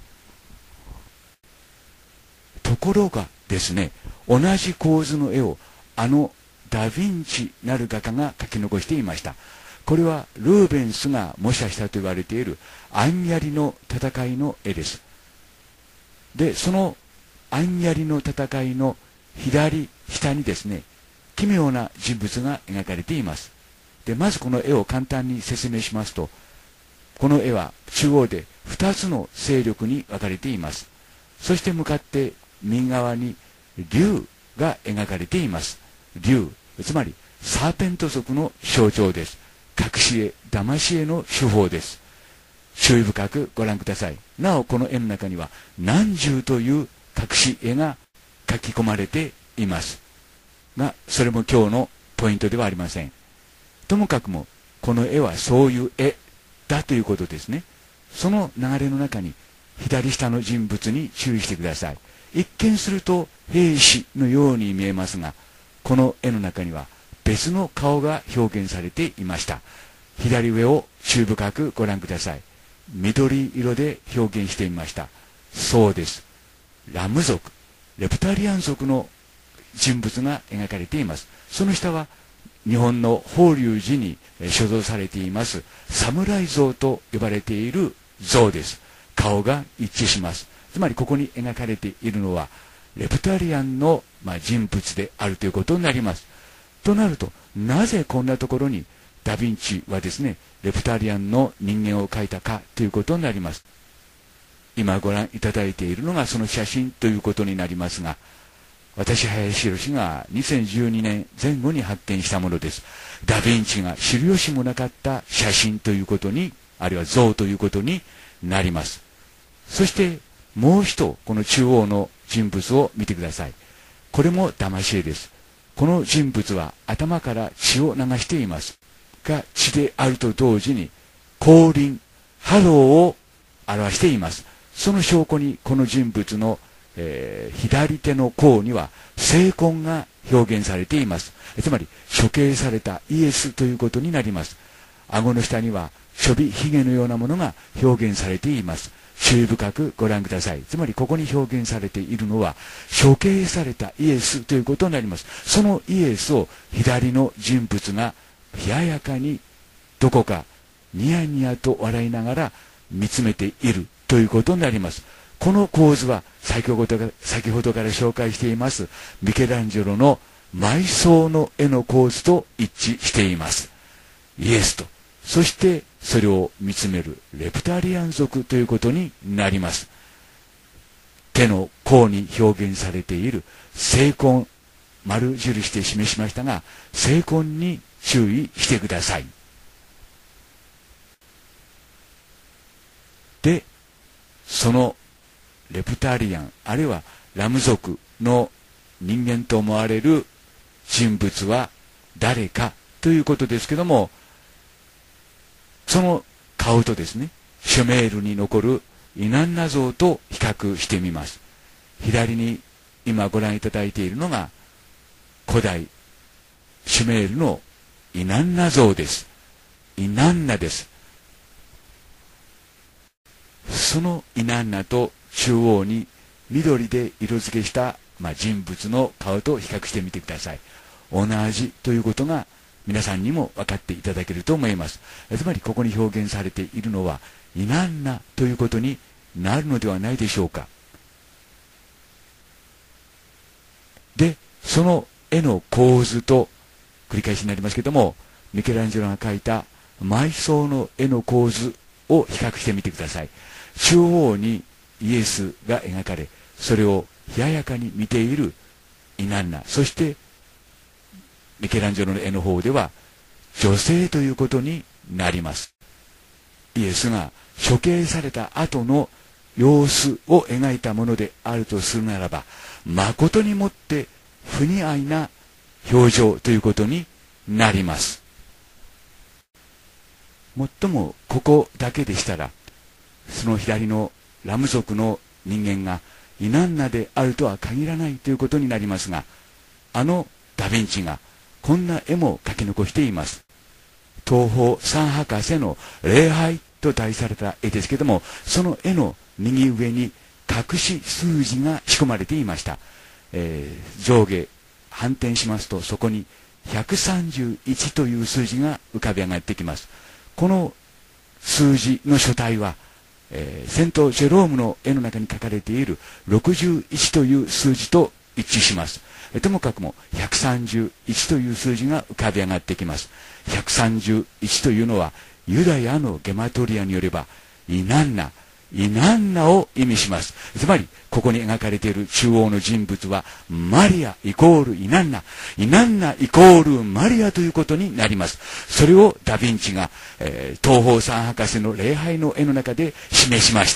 ところがですね、同じ構図の絵をダ・ヴィンチなる画家が描き残していました。これはルーベンスが模写したと言われているアンヤリの戦いの絵です。で、そのアンヤリの戦いの左下にですね、奇妙な人物が描かれています。で、まずこの絵を簡単に説明しますと、この絵は中央で2つの勢力に分かれています。そして向かって右側に竜が描かれています。竜、つまりサーペント族の象徴です。隠し絵、騙し絵の手法です。注意深くご覧ください。なおこの絵の中には何十という隠し絵が書き込まれていますが、それも今日のポイントではありません。ともかくもこの絵はそういう絵だということですね。その流れの中に左下の人物に注意してください。一見すると兵士のように見えますが、この絵の中には別の顔が表現されていました。左上を注意深くご覧ください。緑色で表現していました。そうです。ラム族、レプタリアン族の人物が描かれています。その下は日本の法隆寺に所蔵されています侍像と呼ばれている像です。顔が一致します。つまりここに描かれているのはレプタリアンの人物であるということになります。となると、なぜこんなところにダ・ヴィンチはですね、レプタリアンの人間を描いたかということになります。今ご覧いただいているのがその写真ということになりますが、私、林博が2012年前後に発見したものです。ダ・ヴィンチが知る由もなかった写真ということに、あるいは像ということになります。そしてもう一度、この中央の人物を見てください。これも騙し絵です。この人物は頭から血を流していますが、血であると同時に降臨、ハローを表しています。その証拠にこの人物の左手の甲には聖痕が表現されています。つまり処刑されたイエスということになります。顎の下にはちょびひげのようなものが表現されています。注意深くご覧ください。つまりここに表現されているのは処刑されたイエスということになります。そのイエスを左の人物が冷ややかにどこかニヤニヤと笑いながら見つめているということになります。この構図は先ほどから紹介していますミケランジェロの埋葬の絵の構図と一致しています。イエスと、そしてそれを見つめるレプタリアン族ということになります。手の甲に表現されている聖痕、丸印で示しましたが、聖痕に注意してください。で、そのレプタリアン、あるいはラム族の人間と思われる人物は誰かということですけども、その顔とですね、シュメールに残るイナンナ像と比較してみます。左に今ご覧いただいているのが古代シュメールのイナンナ像です。イナンナです。 そのイナンナと中央に緑で色付けした、人物の顔と比較してみてください。同じということが皆さんにも分かっていただけると思います。つまりここに表現されているのはイナンナということになるのではないでしょうか。で、その絵の構図と繰り返しになりますけども、ミケランジェロが描いた埋葬の絵の構図を比較してみてください。中央にイエスが描かれ、それを冷ややかに見ているイナンナ、そしてミケランジェロの絵の方では女性ということになります。イエスが処刑された後の様子を描いたものであるとするならば、誠にもって不似合いな表情ということになります。もっともここだけでしたら、その左のラム族の人間がイナンナであるとは限らないということになりますが、ダヴィンチがこんな絵も描き残しています。東方三博士の礼拝と題された絵ですけども、その絵の右上に隠し数字が仕込まれていました。上下反転しますと、そこに131という数字が浮かび上がってきます。この数字の書体は、セント・ジェロームの絵の中に書かれている61という数字と一致します。ともかくも131という数字が浮かび上がってきます。131というのはユダヤのゲマトリアによればイナンナを意味します。つまりここに描かれている中央の人物はマリアイコールイナンナイコールマリアということになります。それをダ・ヴィンチが、東方三博士の礼拝の絵の中で示しました。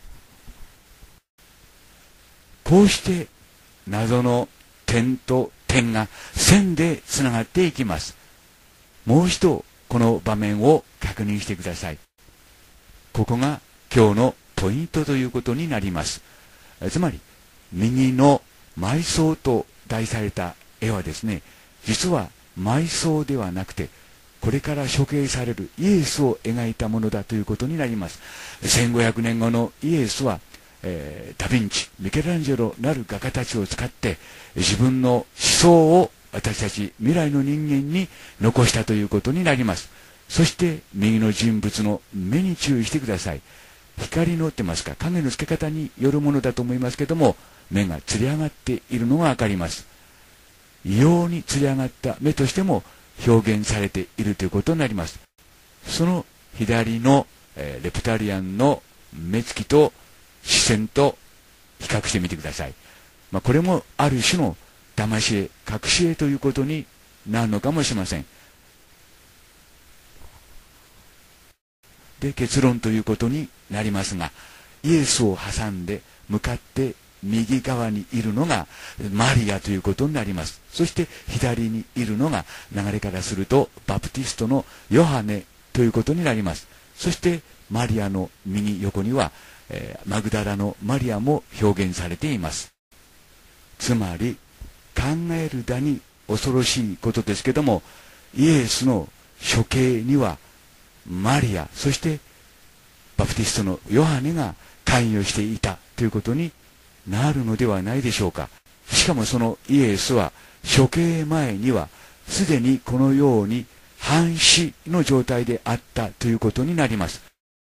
こうして謎の点と点が線でつながっていきます。もう一度この場面を確認してください。ここが今日のポイントということになります。つまり右の埋葬と題された絵はですね、実は埋葬ではなくてこれから処刑されるイエスを描いたものだということになります。1500年後のイエスはダ・ヴィンチ、ミケランジェロなる画家たちを使って自分の思想を私たち未来の人間に残したということになります。そして右の人物の目に注意してください。光のってますか、影のつけ方によるものだと思いますけども、目がつり上がっているのがわかります。異様につり上がった目としても表現されているということになります。その左の、レプタリアンの目つきと視線と比較してみてください。これもある種の騙し絵、隠し絵ということになるのかもしれません。で、結論ということになりますが、イエスを挟んで向かって右側にいるのがマリアということになります。そして左にいるのが流れからするとバプティストのヨハネということになります。そしてマリアの右横にはマグダラのマリアも表現されています。つまり考えるだに恐ろしいことですけども、イエスの処刑にはマリア、そしてバプティストのヨハネが関与していたということになるのではないでしょうか。しかもそのイエスは処刑前にはすでにこのように半死の状態であったということになります。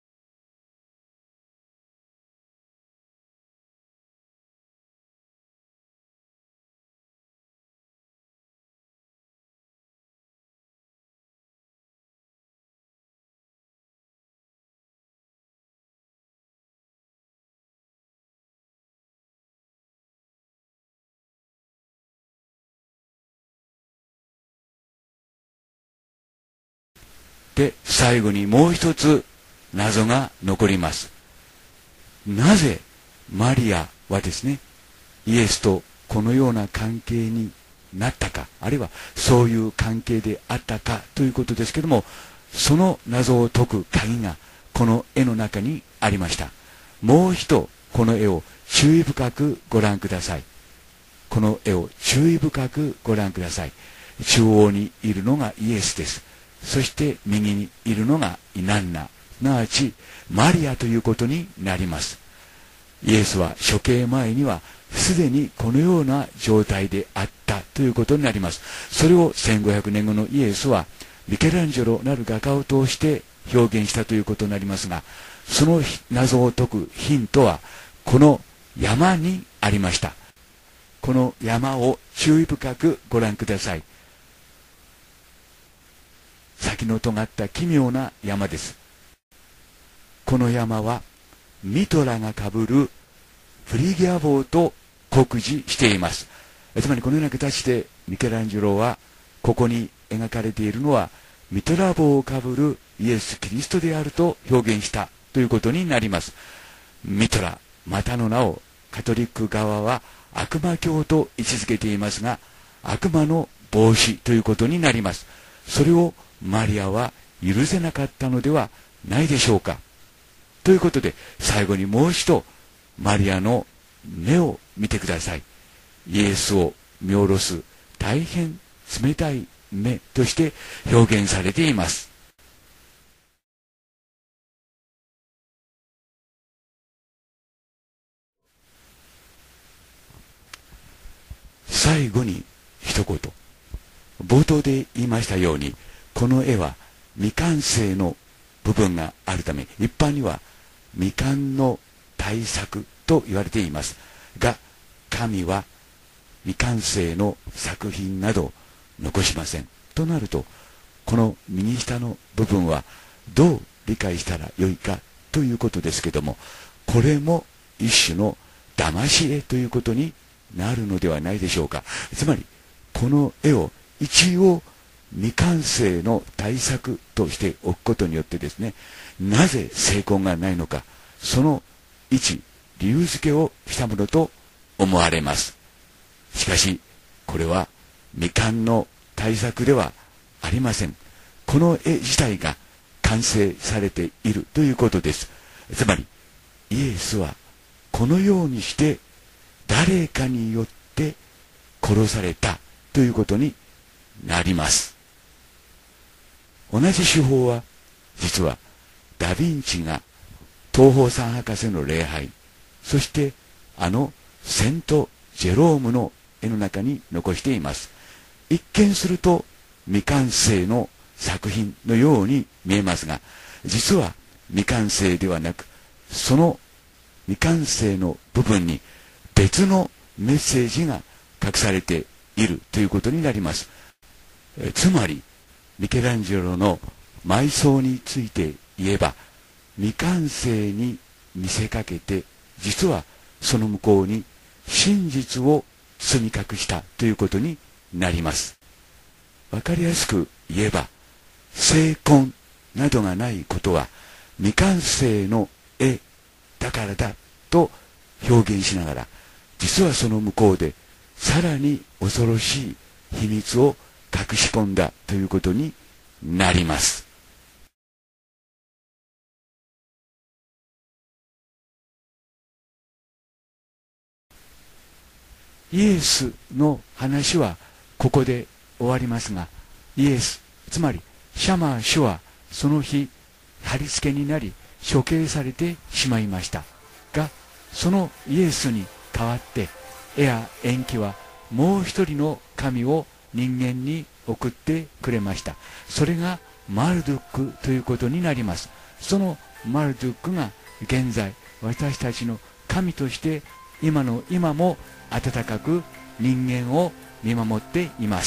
で、最後にもう一つ謎が残ります。なぜマリアはですね、イエスとこのような関係になったか、あるいはそういう関係であったかということですけども、その謎を解く鍵がこの絵の中にありました。もう一度この絵を注意深くご覧ください。この絵を注意深くご覧ください。中央にいるのがイエスです。そして右にいるのがイナンナ、 すなわちマリアということになります。イエスは処刑前にはすでにこのような状態であったということになります。それを1500年後のイエスはミケランジェロなる画家を通して表現したということになりますが、その謎を解くヒントはこの山にありました。この山を注意深くご覧ください。先の尖った奇妙な山です。この山はミトラがかぶるフリギア帽と酷似しています。つまりこのような形でミケランジェロはここに描かれているのはミトラ帽をかぶるイエス・キリストであると表現したということになります。ミトラ、またの名をカトリック側は悪魔教と位置づけていますが、悪魔の帽子ということになります。それをマリアは許せなかったのではないでしょうか。ということで最後にもう一度マリアの目を見てください。イエスを見下ろす大変冷たい目として表現されています。最後に一言、冒頭で言いましたように、この絵は未完成の部分があるため、一般には未完の大作と言われていますが、神は未完成の作品など残しません。となると、この右下の部分はどう理解したらよいかということですけども、これも一種の騙し絵ということになるのではないでしょうか。つまりこの絵を一応未完成の大作としておくことによってですね、なぜ成功がないのか、その一理由付けをしたものと思われます。しかしこれは未完の大作ではありません。この絵自体が完成されているということです。つまりイエスはこのようにして誰かによって殺されたということになります。同じ手法は実はダ・ヴィンチが東方三博士の礼拝、そしてセント・ジェロームの絵の中に残しています。一見すると未完成の作品のように見えますが、実は未完成ではなく、その未完成の部分に別のメッセージが隠されているということになります。つまりミケランジェロの埋葬について言えば、未完成に見せかけて実はその向こうに真実を包み隠したということになります。わかりやすく言えば、精魂などがないことは未完成の絵だからだと表現しながら、実はその向こうでさらに恐ろしい秘密を隠し込んだということになります。イエスの話はここで終わりますが、イエス、つまりシャマー主はその日貼り付けになり処刑されてしまいましたが、そのイエスに代わって絵や延期はもう一人の神を人間に送ってくれました。それがマルドゥックということになります。そのマルドゥックが現在私たちの神として今の今も温かく人間を見守っています。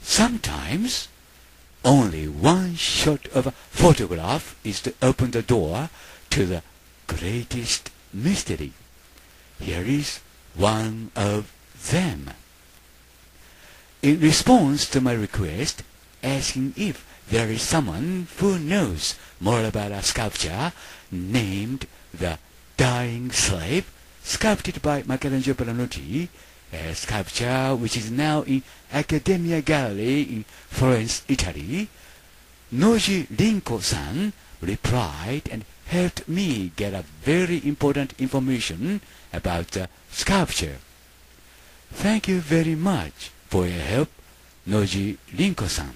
Sometimes only one shot of a photograph is to open the door to the greatest mystery. Here is one of them. In response to my request, asking if there is someone who knows more about a sculpture named the Dying Slave, sculpted by Michelangelo Buonarroti, a sculpture which is now in Accademia Gallery in Florence, Italy, Noji Rinko-san replied and helped me get a very important information about the sculpture. Thank you very much for your help, Noji Rinko-san.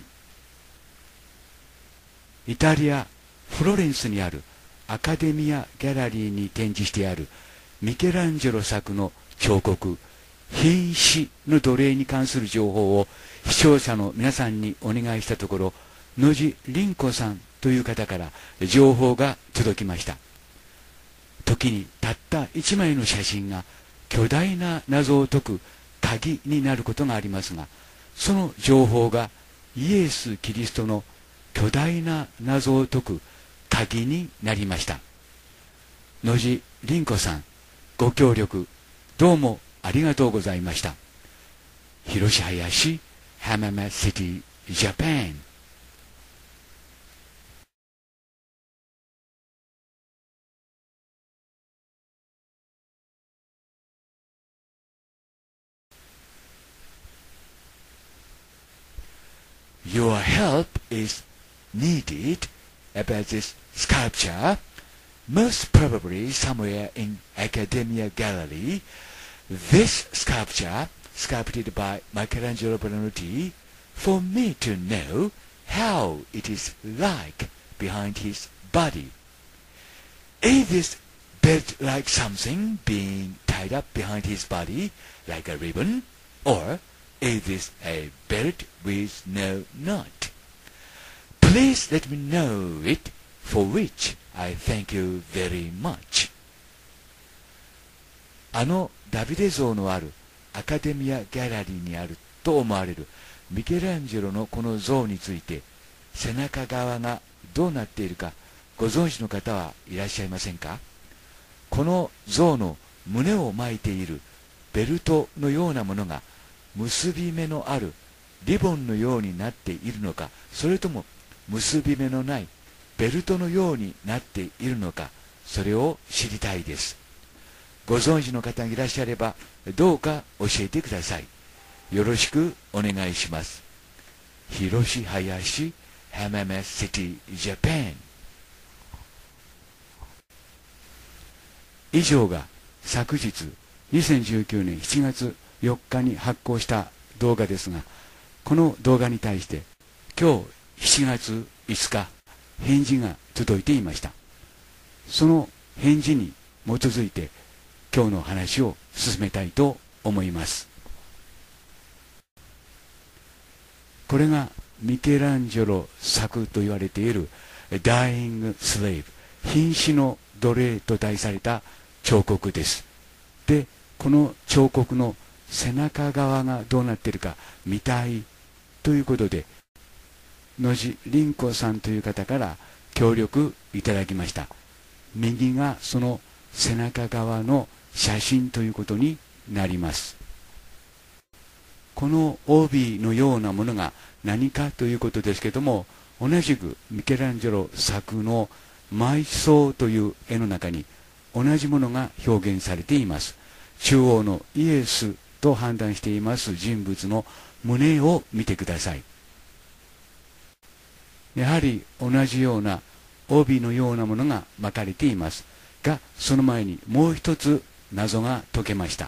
イタリア・フロレンスにあるアカデミア・ギャラリーに展示してあるミケランジェロ作の彫刻瀕死の奴隷に関する情報を視聴者の皆さんにお願いしたところ、野地凛子さんという方から情報が届きました。時にたった1枚の写真が巨大な謎を解く鍵になることがありますが、その情報がイエス・キリストの巨大な謎を解く鍵になりました。野地凛子さん、ご協力どうもありがとうございました。広島林、浜松シティ、ジャパン。Your help is needed about this sculpture, most probably somewhere in Accademia Gallery. This sculpture, sculpted by Michelangelo Buonarroti, for me to know how it is like behind his body. Is this belt-like something being tied up behind his body like a ribbon, or is this a belt with no knot? Please let me know it, for which I thank you very much. あのダビデ像のあるアカデミア・ギャラリーにあると思われるミケランジェロのこの像について、背中側がどうなっているかご存知の方はいらっしゃいませんか？この像の胸を巻いているベルトのようなものが結び目のあるリボンのようになっているのか、それとも結び目のないベルトのようになっているのか、それを知りたいです。ご存知の方がいらっしゃればどうか教えてください。よろしくお願いします。広島林、浜松シティ、ジャパン。以上が昨日2019年7月4日に発行した動画ですが、この動画に対して今日7月5日返事が届いていました。その返事に基づいて今日の話を進めたいと思います。これがミケランジェロ作と言われている Dying Slave、 瀕死の奴隷と題された彫刻です。で、この彫刻の背中側がどうなっているか見たいということで、野地凛子さんという方から協力いただきました。右がその背中側の写真ということになります。この帯のようなものが何かということですけども、同じくミケランジェロ作の埋葬という絵の中に同じものが表現されています。中央のイエスと判断しています人物の胸を見てください。やはり同じような帯のようなものが巻かれていますが、その前にもう一つ謎が解けました。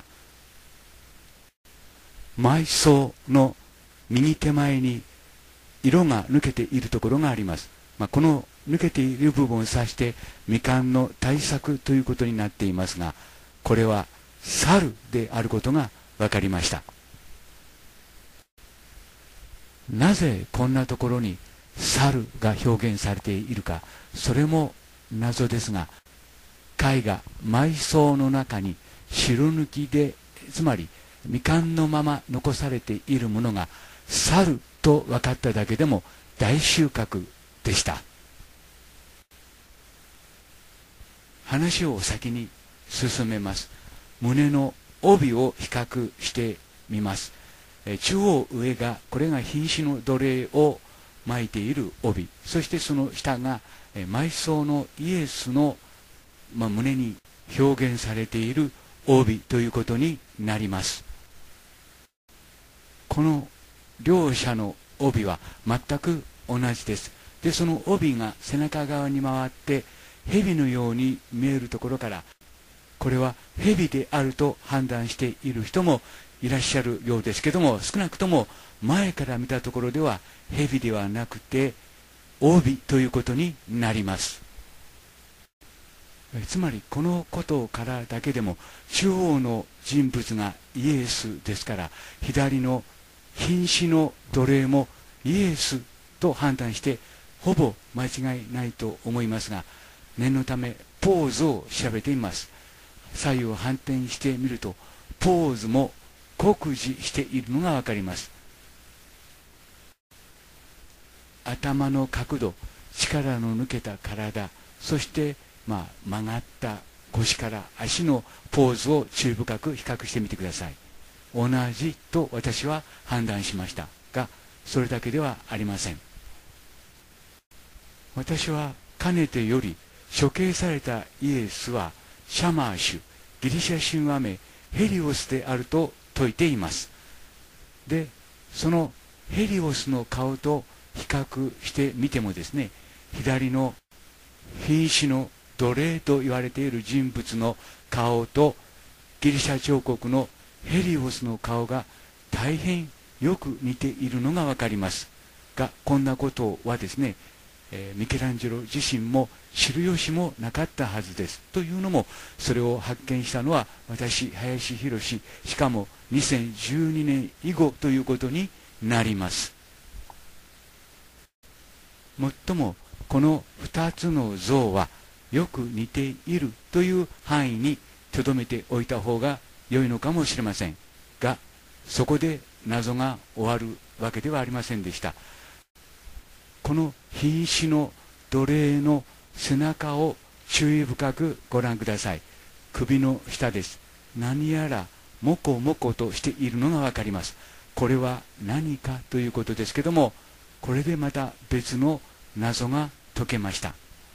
埋葬の右手前に色が抜けているところがあります。この抜けている部分を指して未完の対策ということになっていますが、これは猿であることが分かりました。なぜこんなところに猿が表現されているか、それも謎ですが、絵画埋葬の中に白抜きで、つまり未完のまま残されているものが猿と分かっただけでも大収穫でした。話を先に進めます。胸の帯を比較してみます。中央上が、これが瀕死の奴隷を巻いている帯、そしてその下が埋葬のイエスの、胸に表現されている帯ということになります。この両者の帯は全く同じです。で、その帯が背中側に回って蛇のように見えるところから、これは蛇であると判断している人もいらっしゃるようですけども、少なくとも前から見たところでは蛇ではなくて帯ということになります。つまりこのことからだけでも、中央の人物がイエスですから、左の瀕死の奴隷もイエスと判断してほぼ間違いないと思いますが、念のためポーズを調べてみます。左右を反転してみると、ポーズも酷似しているのが分かります。頭の角度、力の抜けた体、そして曲がった腰から足のポーズを注意深く比較してみてください。同じと私は判断しましたが、それだけではありません。私はかねてより処刑されたイエスはシャマーシュ、ギリシャ神話名ヘリオスであると説いています。で、そのヘリオスの顔と比較してみてもですね、左の瀕死の奴隷と言われている人物の顔とギリシャ彫刻のヘリオスの顔が大変よく似ているのが分かりますが、こんなことはですね、ミケランジェロ自身も知る由もなかったはずです。というのも、それを発見したのは私、林博、しかも2012年以後ということになります。もっともこの2つの像はよく似ているという範囲にとどめておいた方が良いのかもしれませんが、そこで謎が終わるわけではありませんでした。この瀕死の奴隷の背中を注意深くご覧ください。首の下です。何やらモコモコとしているのが分かります。これは何かということですけども、これでまた別の謎が解けました。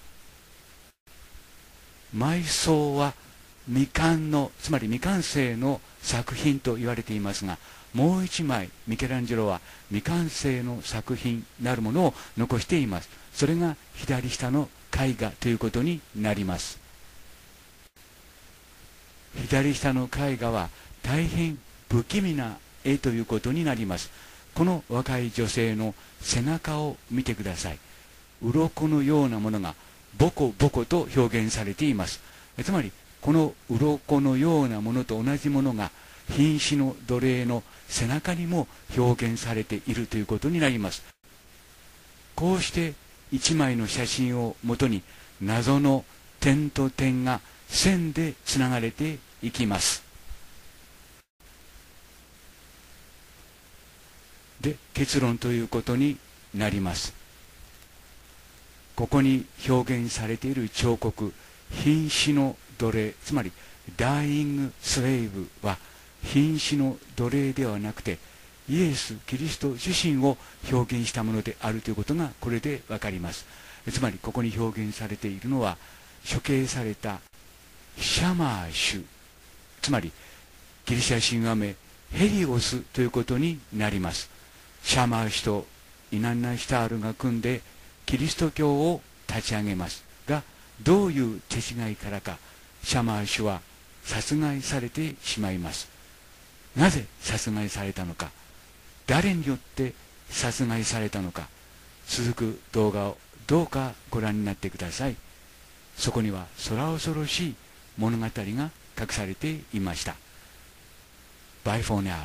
埋葬は未完の、つまり未完成の作品と言われていますが、もう一枚ミケランジェロは未完成の作品なるものを残しています。それが左下の絵画ということになります。左下の絵画は大変不気味な絵ということになります。この若い女性の背中を見てください。鱗のようなものがボコボコと表現されています。つまりこの鱗のようなものと同じものが瀕死の奴隷の背中にも表現されているということになります。こうして一枚の写真をもとに謎の点と点が線でつながれていきます。で、結論ということになります。ここに表現されている彫刻、瀕死の奴隷、つまりダイイングスレイブは瀕死の奴隷ではなくてイエス・キリスト自身を表現したものであるということがこれで分かります。つまりここに表現されているのは処刑されたシャマーシュ、つまりギリシャ神話名ヘリオスということになります。シャマーシュとイナンナシタールが組んでキリスト教を立ち上げますが、どういう手違いからかシャマーシュは殺害されてしまいます。なぜ殺害されたのか、誰によって殺害されたのか、続く動画をどうかご覧になってください。そこには空恐ろしい物語が隠されていました。Bye for now.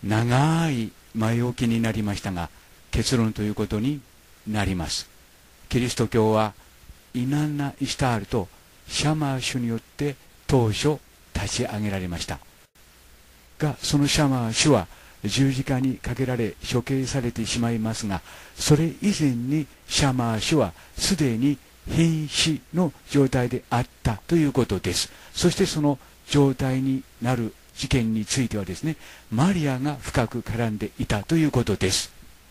長い前置きになりましたが、結論ということになります。キリスト教はイナンナ・イシュタールとシャマーシュによって当初立ち上げられましたが、そのシャマーシュは十字架にかけられ処刑されてしまいますが、それ以前にシャマーシュはすでに瀕死の状態であったということです。そしてその状態になる事件についてはですね、マリアが深く絡んでいたということです。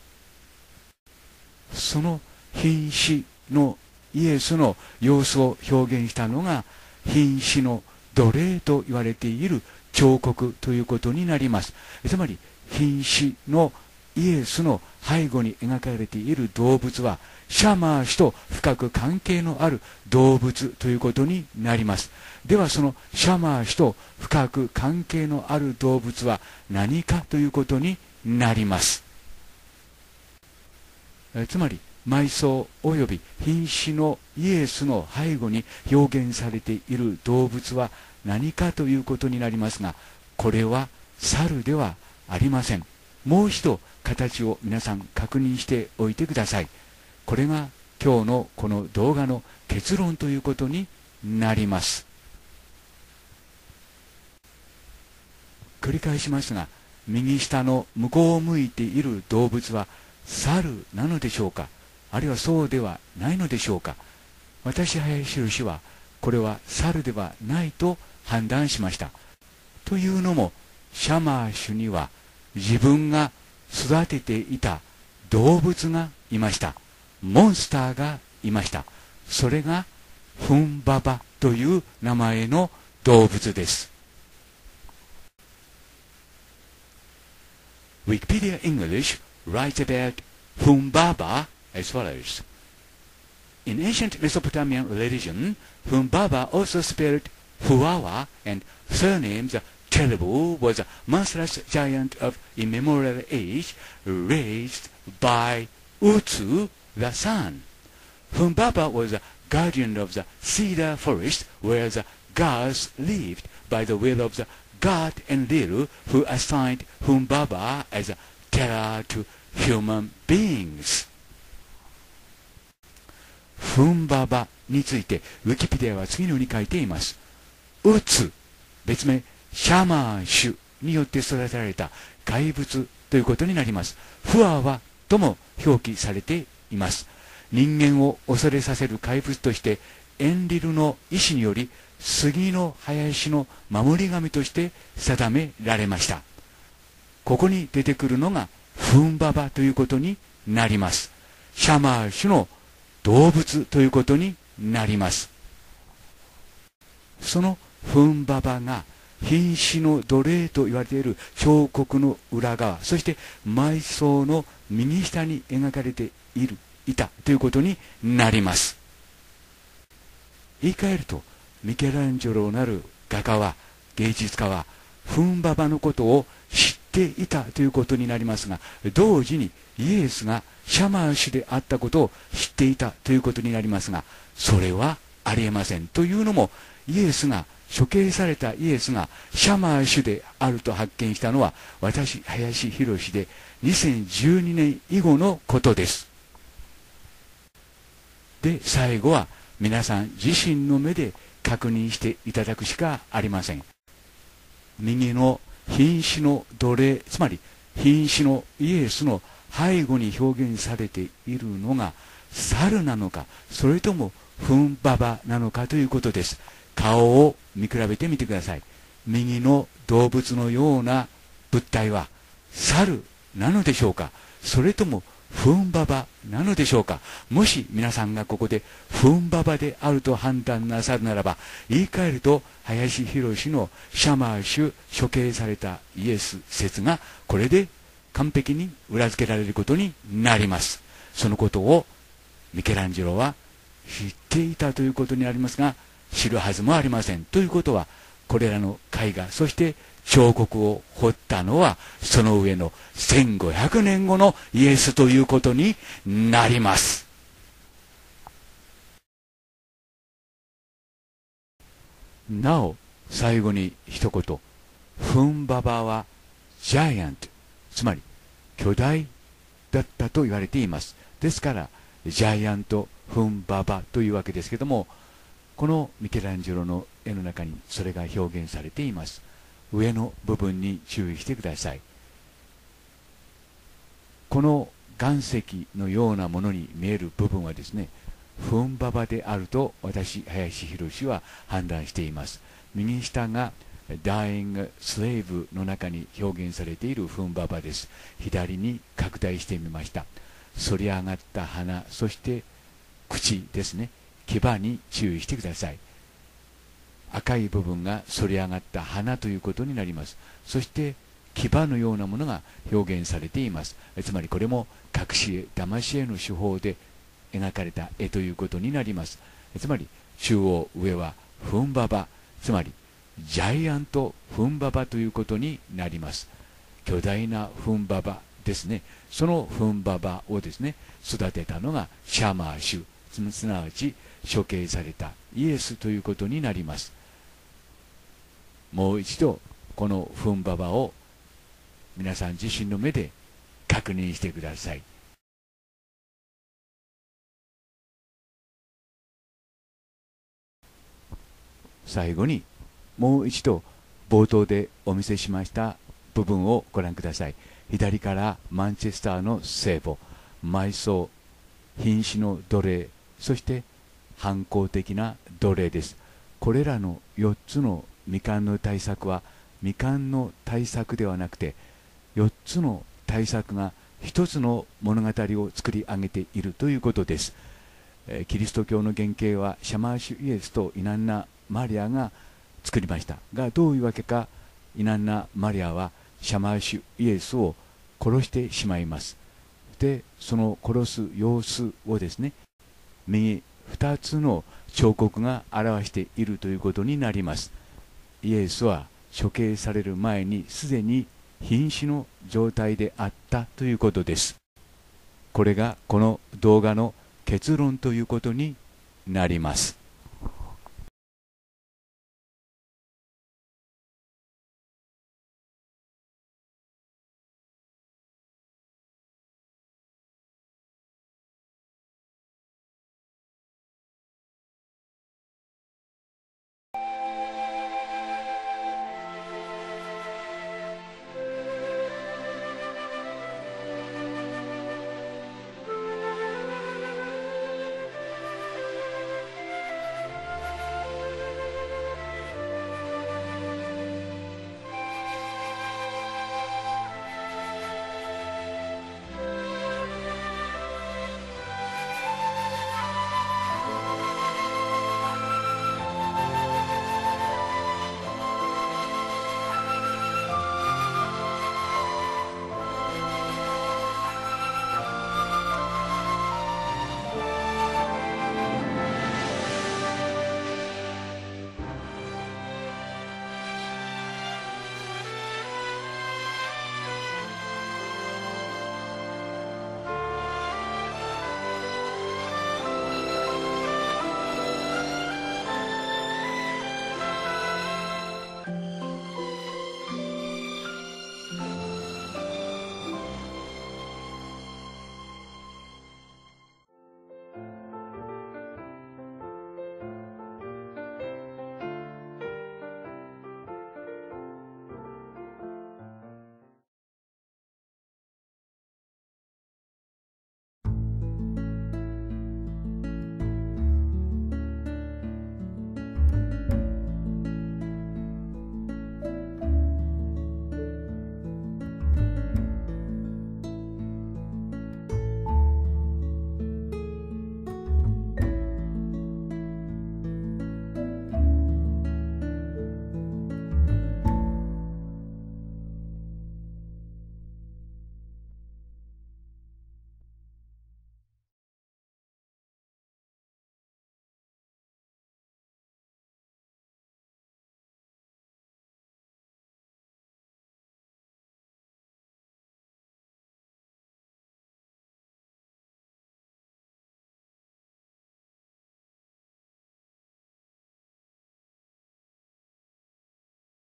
その瀕死のイエスの様子を表現したのが瀕死の奴隷と言われている彫刻ということになります。つまり瀕死のイエスの背後に描かれている動物はシャマー氏と深く関係のある動物ということになります。ではそのシャマー氏と深く関係のある動物は何かということになります。つまり埋葬及び瀕死のイエスの背後に表現されている動物は何かということになりますが、これは猿ではありません。もう一度形を皆さん確認しておいてください。これが今日のこの動画の結論ということになります。繰り返しますが、右下の向こうを向いている動物は猿なのでしょうか、あるいはそうではないのでしょうか。私、林宏はこれは猿ではないと判断しました。というのも、シャマーシュには自分が育てていた動物がいました。モンスターがいました。それがフンババという名前の動物です。Wikipedia English writes about Humbaba as follows. In ancient Mesopotamian religion, Humbaba, also spelled Huawa and surnamed Terrible, was a monstrous giant of immemorial age, raised by Utsu, the sun. Humbaba was a guardian of the cedar forest where the gods lived by the will of the god Enlil, who assigned Humbaba as a terror to human beings. フンババについてウィキペディアは次のように書いています。ウツ、別名シャマーシュによって育てられた怪物ということになります。フアワとも表記されています。人間を恐れさせる怪物としてエンリルの意志により杉の林の守り神として定められました。ここに出てくるのがフンババということになります。シャマーシュの動物ということになります。そのフンババが瀕死の奴隷と言われている彫刻の裏側、そして埋葬の右下に描かれていたということになります。言い換えると、ミケランジェロなる画家は、芸術家はフンババのことを知っていたということになりますが、同時にイエスがシャマーシュであったことを知っていたということになりますが、それはありえません。というのも、イエスが処刑されたイエスがシャマーシュであると発見したのは私、林宏で2012年以後のことです。で、最後は皆さん自身の目で確認していただくしかありません。右の瀕死の奴隷、つまり瀕死のイエスの背後に表現されているのが猿なのか、それともフンババなのかということです。顔を見比べてみてください。右の動物のような物体は猿なのでしょうか、それともフンババなのでしょうか。もし皆さんがここでフンババであると判断なさるならば、言い換えると林宏のシャマーシュ処刑されたイエス説がこれで完璧に裏付けられることになります。そのことをミケランジェロは知っていたということになりますが、知るはずもありません。ということは、これらの絵画、そして彫刻を彫ったのはその上の1500年後のイエスということになります。なお最後に一言、フンババはジャイアントつまり巨大だったと言われています。ですからジャイアント・フンババというわけですけども、このミケランジェロの絵の中にそれが表現されています。上の部分に注意してください。この岩石のようなものに見える部分はですね、フンババであると私、林博は判断しています。右下がDying Slave の中に表現されているフンババです。左に拡大してみました。反り上がった鼻、そして口ですね。牙に注意してください。赤い部分が反り上がった鼻ということになります。そして牙のようなものが表現されています。つまりこれも隠し絵、騙し絵の手法で描かれた絵ということになります。つまり中央上はフンババ、つまりジャイアントフンババということになります。巨大なフンババですね。そのフンババをですね、育てたのがシャマーシュ、すなわち処刑されたイエスということになります。もう一度このフンババを皆さん自身の目で確認してください。最後にもう一度冒頭でお見せしました部分をご覧ください。左からマンチェスターの聖母、埋葬、瀕死の奴隷、そして反抗的な奴隷です。これらの4つの未完の対策は未完の対策ではなくて、4つの対策が1つの物語を作り上げているということです。キリスト教の原型はシャマーシュイエスとイナンナ・マリアが作りましたが、どういうわけかイナンナ・マリアはシャマーシュイエスを殺してしまいます。でその殺す様子をですね、右2つの彫刻が表しているということになります。イエスは処刑される前にすでに瀕死の状態であったということです。これがこの動画の結論ということになります。